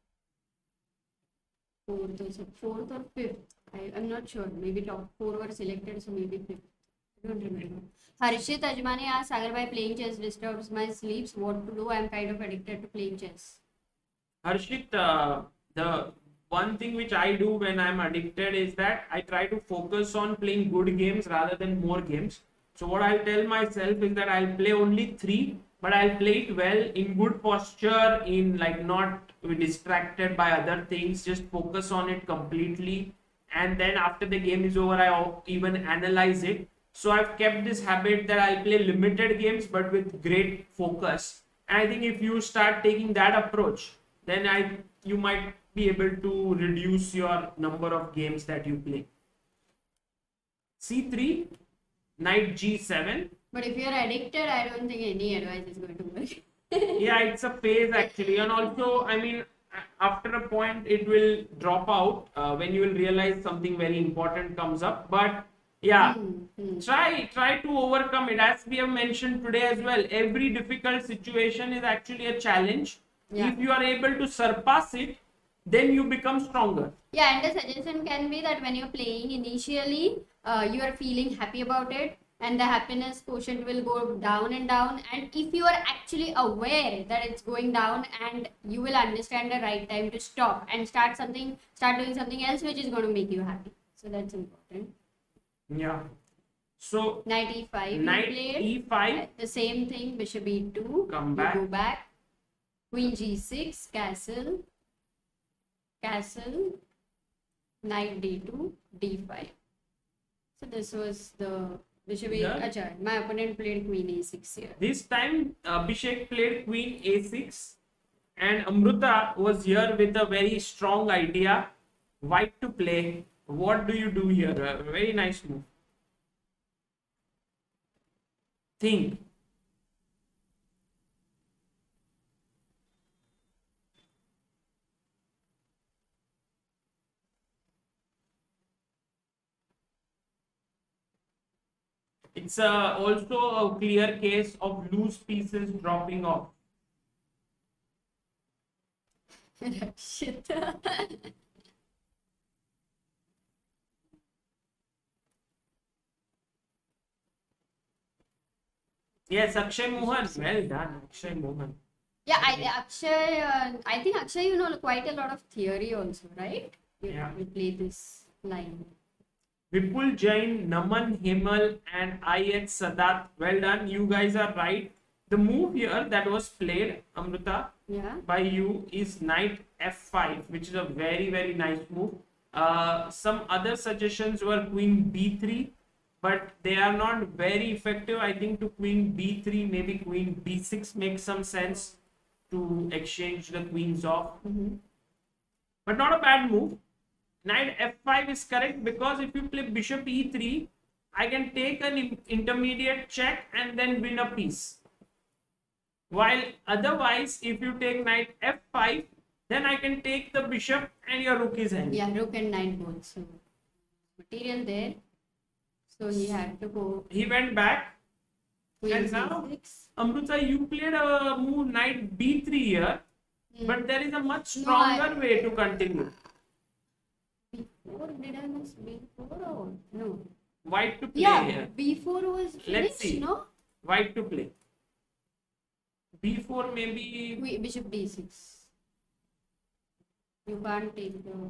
fourth or fifth. I'm not sure. Maybe top 4 were selected, so maybe fifth. I don't remember. Harshit Ajmani asks, Sagar, by playing chess disturbs my sleeps. What to do? I'm kind of addicted to playing chess. Harshit, the one thing which I do when I'm addicted is that I try to focus on playing good games rather than more games. So what I'll tell myself is that I'll play only 3 but I'll play it well in good posture, in like not distracted by other things, just focus on it completely. And then after the game is over, even analyze it. So I've kept this habit that I'll play limited games but with great focus. And I think if you start taking that approach, then you might be able to reduce your number of games that you play. C3, knight G7. But if you're addicted, I don't think any advice is going to work. Yeah, it's a phase actually, and also, I mean, after a point, it will drop out when you will realize something very important comes up. But yeah, try to overcome it. As we have mentioned today as well, every difficult situation is actually a challenge. Yeah. If you are able to surpass it, then you become stronger. Yeah, and the suggestion can be that when you're playing initially, you are feeling happy about it, and the happiness quotient will go down and down. And if you are actually aware that it's going down, and you will understand the right time to stop and start doing something else which is going to make you happy. So that's important. Yeah. So Knight e5. knight played. e5. The same thing. Bishop e2. Come back. Go back. Queen g6. Castle. Castle. Knight d2. d5. So this was the Bishop a. My opponent played Queen a6 here. This time Abhishek played Queen a6, and Amruta was here with a very strong idea. White to play. What do you do here? A very nice move. Think. It's also a clear case of loose pieces dropping off. Shit. Yes, Akshay Mohan. Well done, Akshay Mohan. Yeah, I think Akshay, you know quite a lot of theory also, right? Yeah. We play this line. Vipul Jain, Naman Hemal, and I.H. Sadat. Well done. You guys are right. The move here that was played, Amruta, by you is knight f5, which is a very, very nice move. Some other suggestions were queen b3, but they are not very effective. I think to queen b3, maybe queen b6 makes some sense to exchange the queens off. But not a bad move. Knight f5 is correct because if you play bishop e3, I can take an intermediate check and then win a piece. While otherwise, if you take knight f5, then I can take the bishop and your rook is hanging. Yeah, rook and knight both. So material there. So he had to go. He went back. Queen And now, c6. Amruta, you played a move knight b3 here, but there is a much stronger way to continue. Before, did I miss b4 or no? White to play here. b4 was finished, Let's see. no? White to play. b4 maybe. Bishop d6. You can't take the.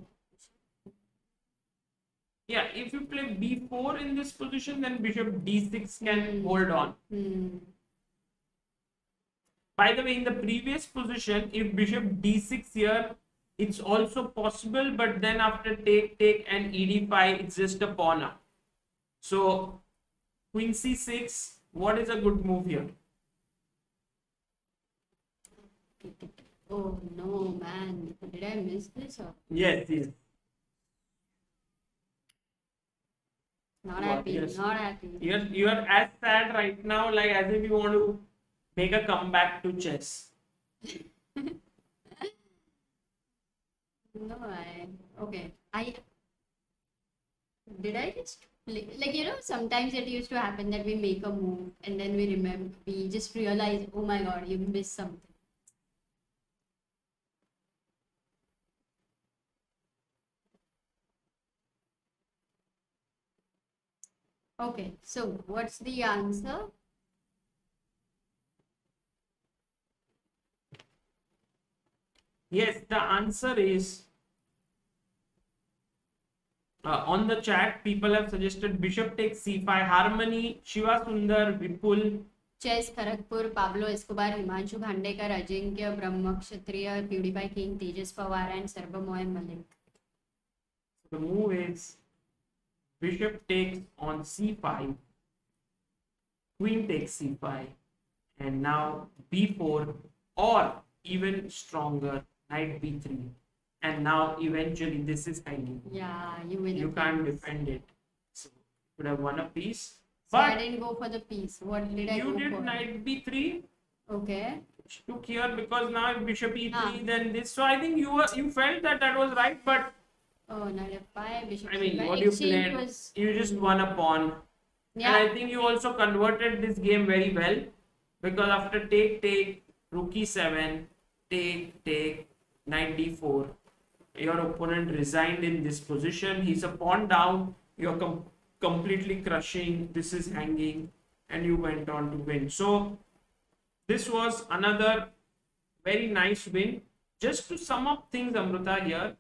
Yeah, if you play b4 in this position, then bishop d6 can hold on. By the way, in the previous position, if bishop d6 here, it's also possible, but then after take and ed5, it's just a pawn up. So queen c6, what is a good move here? Oh no, man! Did I miss this or? Yes, yes. Not happy. Yes. Not happy. You are as sad right now, like as if you want to make a comeback to chess. No, did I just play, like, you know, sometimes it used to happen that we make a move and then we just realize, oh my god, you missed something. Okay, so what's the answer? Yes, the answer is on the chat. People have suggested bishop takes c5. Harmony, Shiva Sundar, Vipul, chess Kharagpur, Pablo Escobar, Himanshu Bhandekar, Ajinkya, Brahma Kshatriya, PewDiePie King, Tejas Pawar, and Sarbamoy Malik. The move is bishop takes on c5, queen takes c5, and now b4, or even stronger, knight b3. And now eventually this is hanging. Yeah, you win. You can't defend it. So you could have won a piece. So I But didn't go for the piece. What did I you go did for? knight b3, Okay. which took here because now if bishop e3, Ah. then this. So I think you felt that that was right, but Oh, knight f5, bishop I mean, c5. what you Exchange played, was... you just won a pawn. Yeah. And I think you also converted this game very well, because after take, rook e7, take, knight d4, your opponent resigned in this position. He's a pawn down. You're completely crushing. This is hanging, and you went on to win. So this was another very nice win. Just to sum up things, Amruta, here,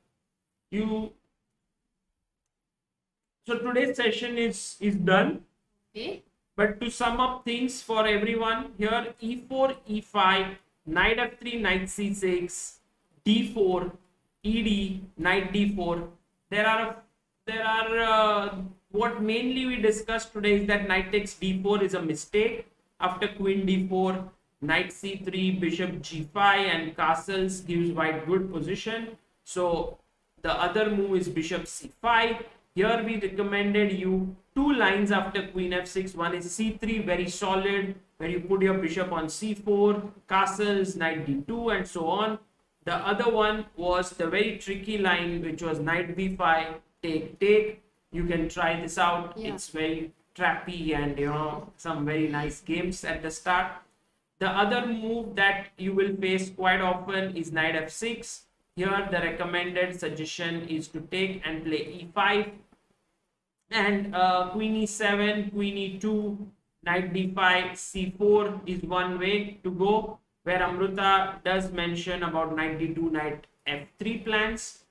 so today's session is done. Okay. But to sum up things for everyone, here e4, e5, knight f3, knight c6, d4, ed, knight d4. There are what mainly we discussed today is that knight takes d4 is a mistake. After queen d4, knight c3, bishop g5, and castles gives white good position. So the other move is bishop c5. Here we recommended you two lines after queen f6. One is c3, very solid, where you put your bishop on c4, castles, knight d2, and so on. The other one was the very tricky line, which was knight b5, take. You can try this out. Yeah. It's very trappy and some very nice games at the start. The other move that you will face quite often is knight f6. Here the recommended suggestion is to take and play e5, and queen e7, queen e2, knight d5, c4 is one way to go, where Amruta does mention about knight d2, knight f3 plans.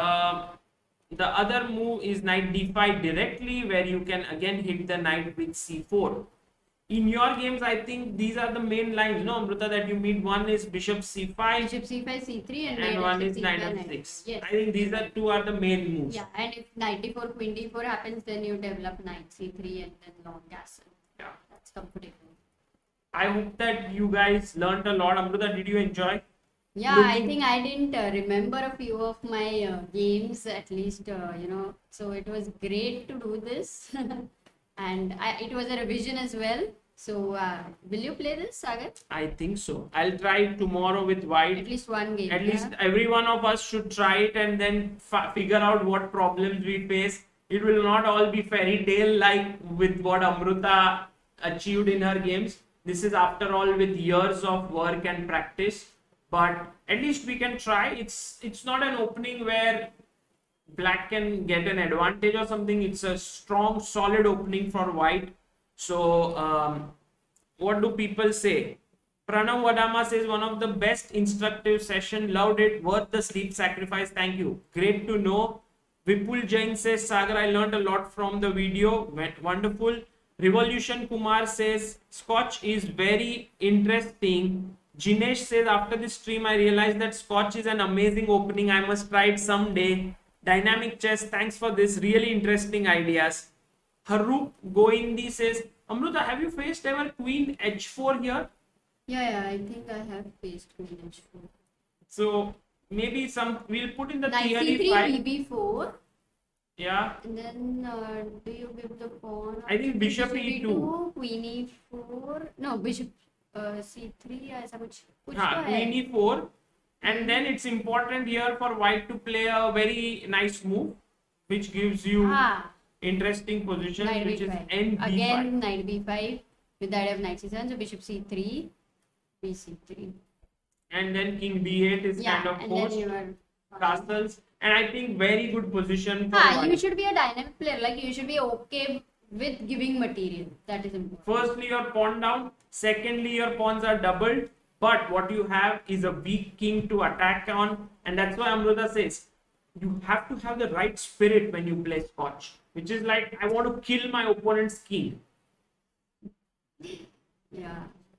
The other move is knight d5 directly, where you can again hit the knight with c4. In your games, I think these are the main lines, no, Amruta, that you meet. One is bishop c5, Bishop c5, c3, and one is knight f6. Yes. I think these are two are the main moves. Yeah, and if knight d4, queen d4 happens, then you develop knight c3 and then long castle. Yeah. That's comfortable. I hope that you guys learned a lot. Amruta, did you enjoy? Yeah, I Looking- think I didn't remember a few of my games, at least, so it was great to do this. And it was a revision as well. So, will you play this, Sagar? I think so. I'll try tomorrow with white. At least one game. At yeah? least every one of us should try it and then figure out what problems we face. It will not all be fairy tale like with what Amruta achieved in her games. This is after all with years of work and practice. But at least we can try. It's not an opening where black can get an advantage or something. It's a strong, solid opening for white. So, what do people say? Pranav Wadama says one of the best instructive session. Loved it. Worth the sleep sacrifice. Thank you. Great to know. Vipul Jain says, Sagar, I learned a lot from the video. Wonderful. Revolution Kumar says, Scotch is very interesting. Jinesh says, after this stream, I realized that Scotch is an amazing opening. I must try it someday. Dynamic Chess, thanks for this. Really interesting ideas. Harup Goindi says, Amruta, have you faced ever Queen H4 here? Yeah, I think I have faced queen h4. So maybe we'll put in the Knight theory c3, file. bb4. Yeah. And then do you give the pawn? I think bishop e2. Queen e4. No, bishop c3 ऐसा कुछ तो Queen है. e4. And then it's important here for white to play a very nice move, which gives you interesting position, Knight which is b5. n b5. Again, knight b5. With that, I have knight c7. So bishop c3, bc3. And then king b8 is Yeah, kind of and forced. then you are. Castles. And I think very good position for white. You should be a dynamic player. Like you should be okay with giving material. That is important. Firstly, your pawn down. Secondly, your pawns are doubled. But what you have is a weak king to attack on. And that's why Amruta says, you have to have the right spirit when you play Scotch. Which is like, I want to kill my opponent's king. Yeah.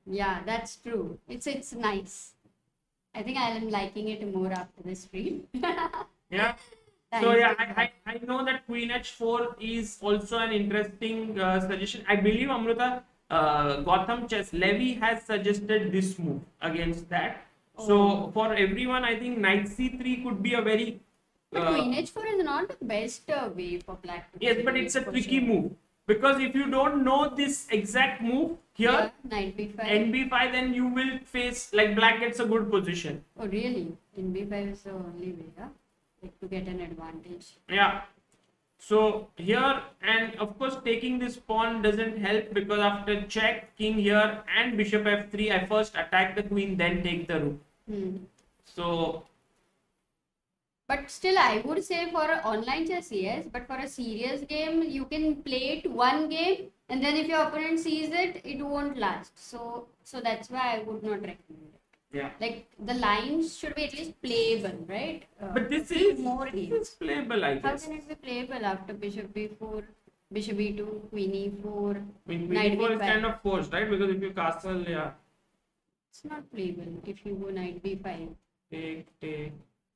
Yeah, that's true. It's nice. I think I am liking it more after the stream. Yeah. Thank So yeah, you. I know that Queen H4 is also an interesting suggestion. I believe Amruta, Gotham Chess Levy has suggested this move against that. So Oh. for everyone, I think Knight C3 could be a very But uh, Queen H4 is not the best way for black to yes, but play it's a for tricky sure. move because if you don't know this exact move here, Yeah, knight b5. NB5, then you will face like black gets a good position. Oh, really? In b5 is the only way, yeah? Like to get an advantage. Yeah. So here, and of course taking this pawn doesn't help because after check, king here and bishop f3, I first attack the queen, then take the rook. Hmm. So But still, I would say for online chess, yes. But for a serious game, you can play it one game, and then if your opponent sees it, it won't last. So that's why I would not recommend it. yeah. Like the lines should be at least playable, right? But this few is more this games. is playable, I How guess. can it be playable after bishop b4, bishop b2, queen e4? I mean, Knight queen e4 is b5. kind of forced, right? Because if you castle, yeah, It's not playable if you go knight b5. take.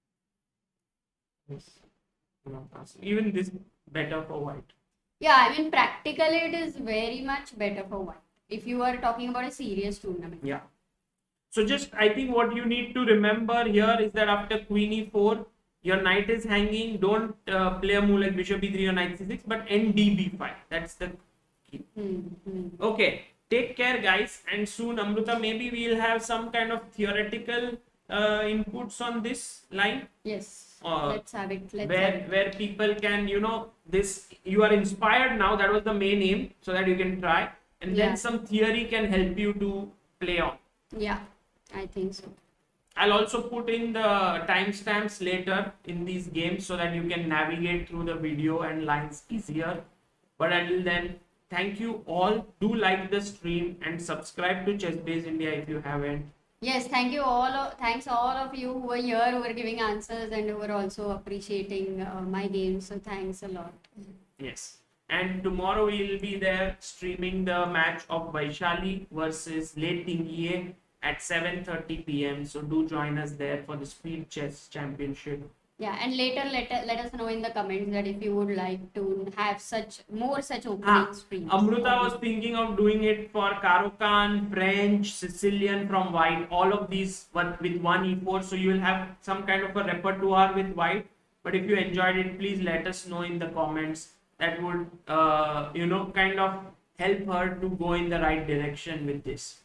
Yes. No, castle. Even this better for white. Yeah, I mean practically it is very much better for white if you are talking about a serious tournament. Yeah. So just I think what you need to remember here is that after queen e4, your knight is hanging. Don't play a move like bishop e3 or knight c6, but end b5. That's the key. Okay. Take care, guys. And soon, Amruta, maybe we'll have some kind of theoretical inputs on this line. Yes. Uh, Let's have it. Let's have it. where people can this you are inspired now, that was the main aim, so that you can try, and Yeah. then some theory can help you to play on. Yeah, I think so. I'll also put in the timestamps later in these games so that you can navigate through the video and lines easier. But until then, thank you all. Do like the stream and subscribe to ChessBase India if you haven't. Yes, thank you thanks all of you who were here, who were giving answers and who were also appreciating my game. So thanks a lot. Yes. And tomorrow we'll be there streaming the match of Vaishali versus Late Tingiye at 7:30 p.m. So do join us there for the Speed Chess Championship. Yeah, and later let us know in the comments that if you would like to have such opening streams. Amruta was thinking of doing it for Caro-Kann, French, Sicilian from white, all of these with one e4. So you will have some kind of a repertoire with white. But if you enjoyed it, please let us know in the comments. That would, kind of help her to go in the right direction with this.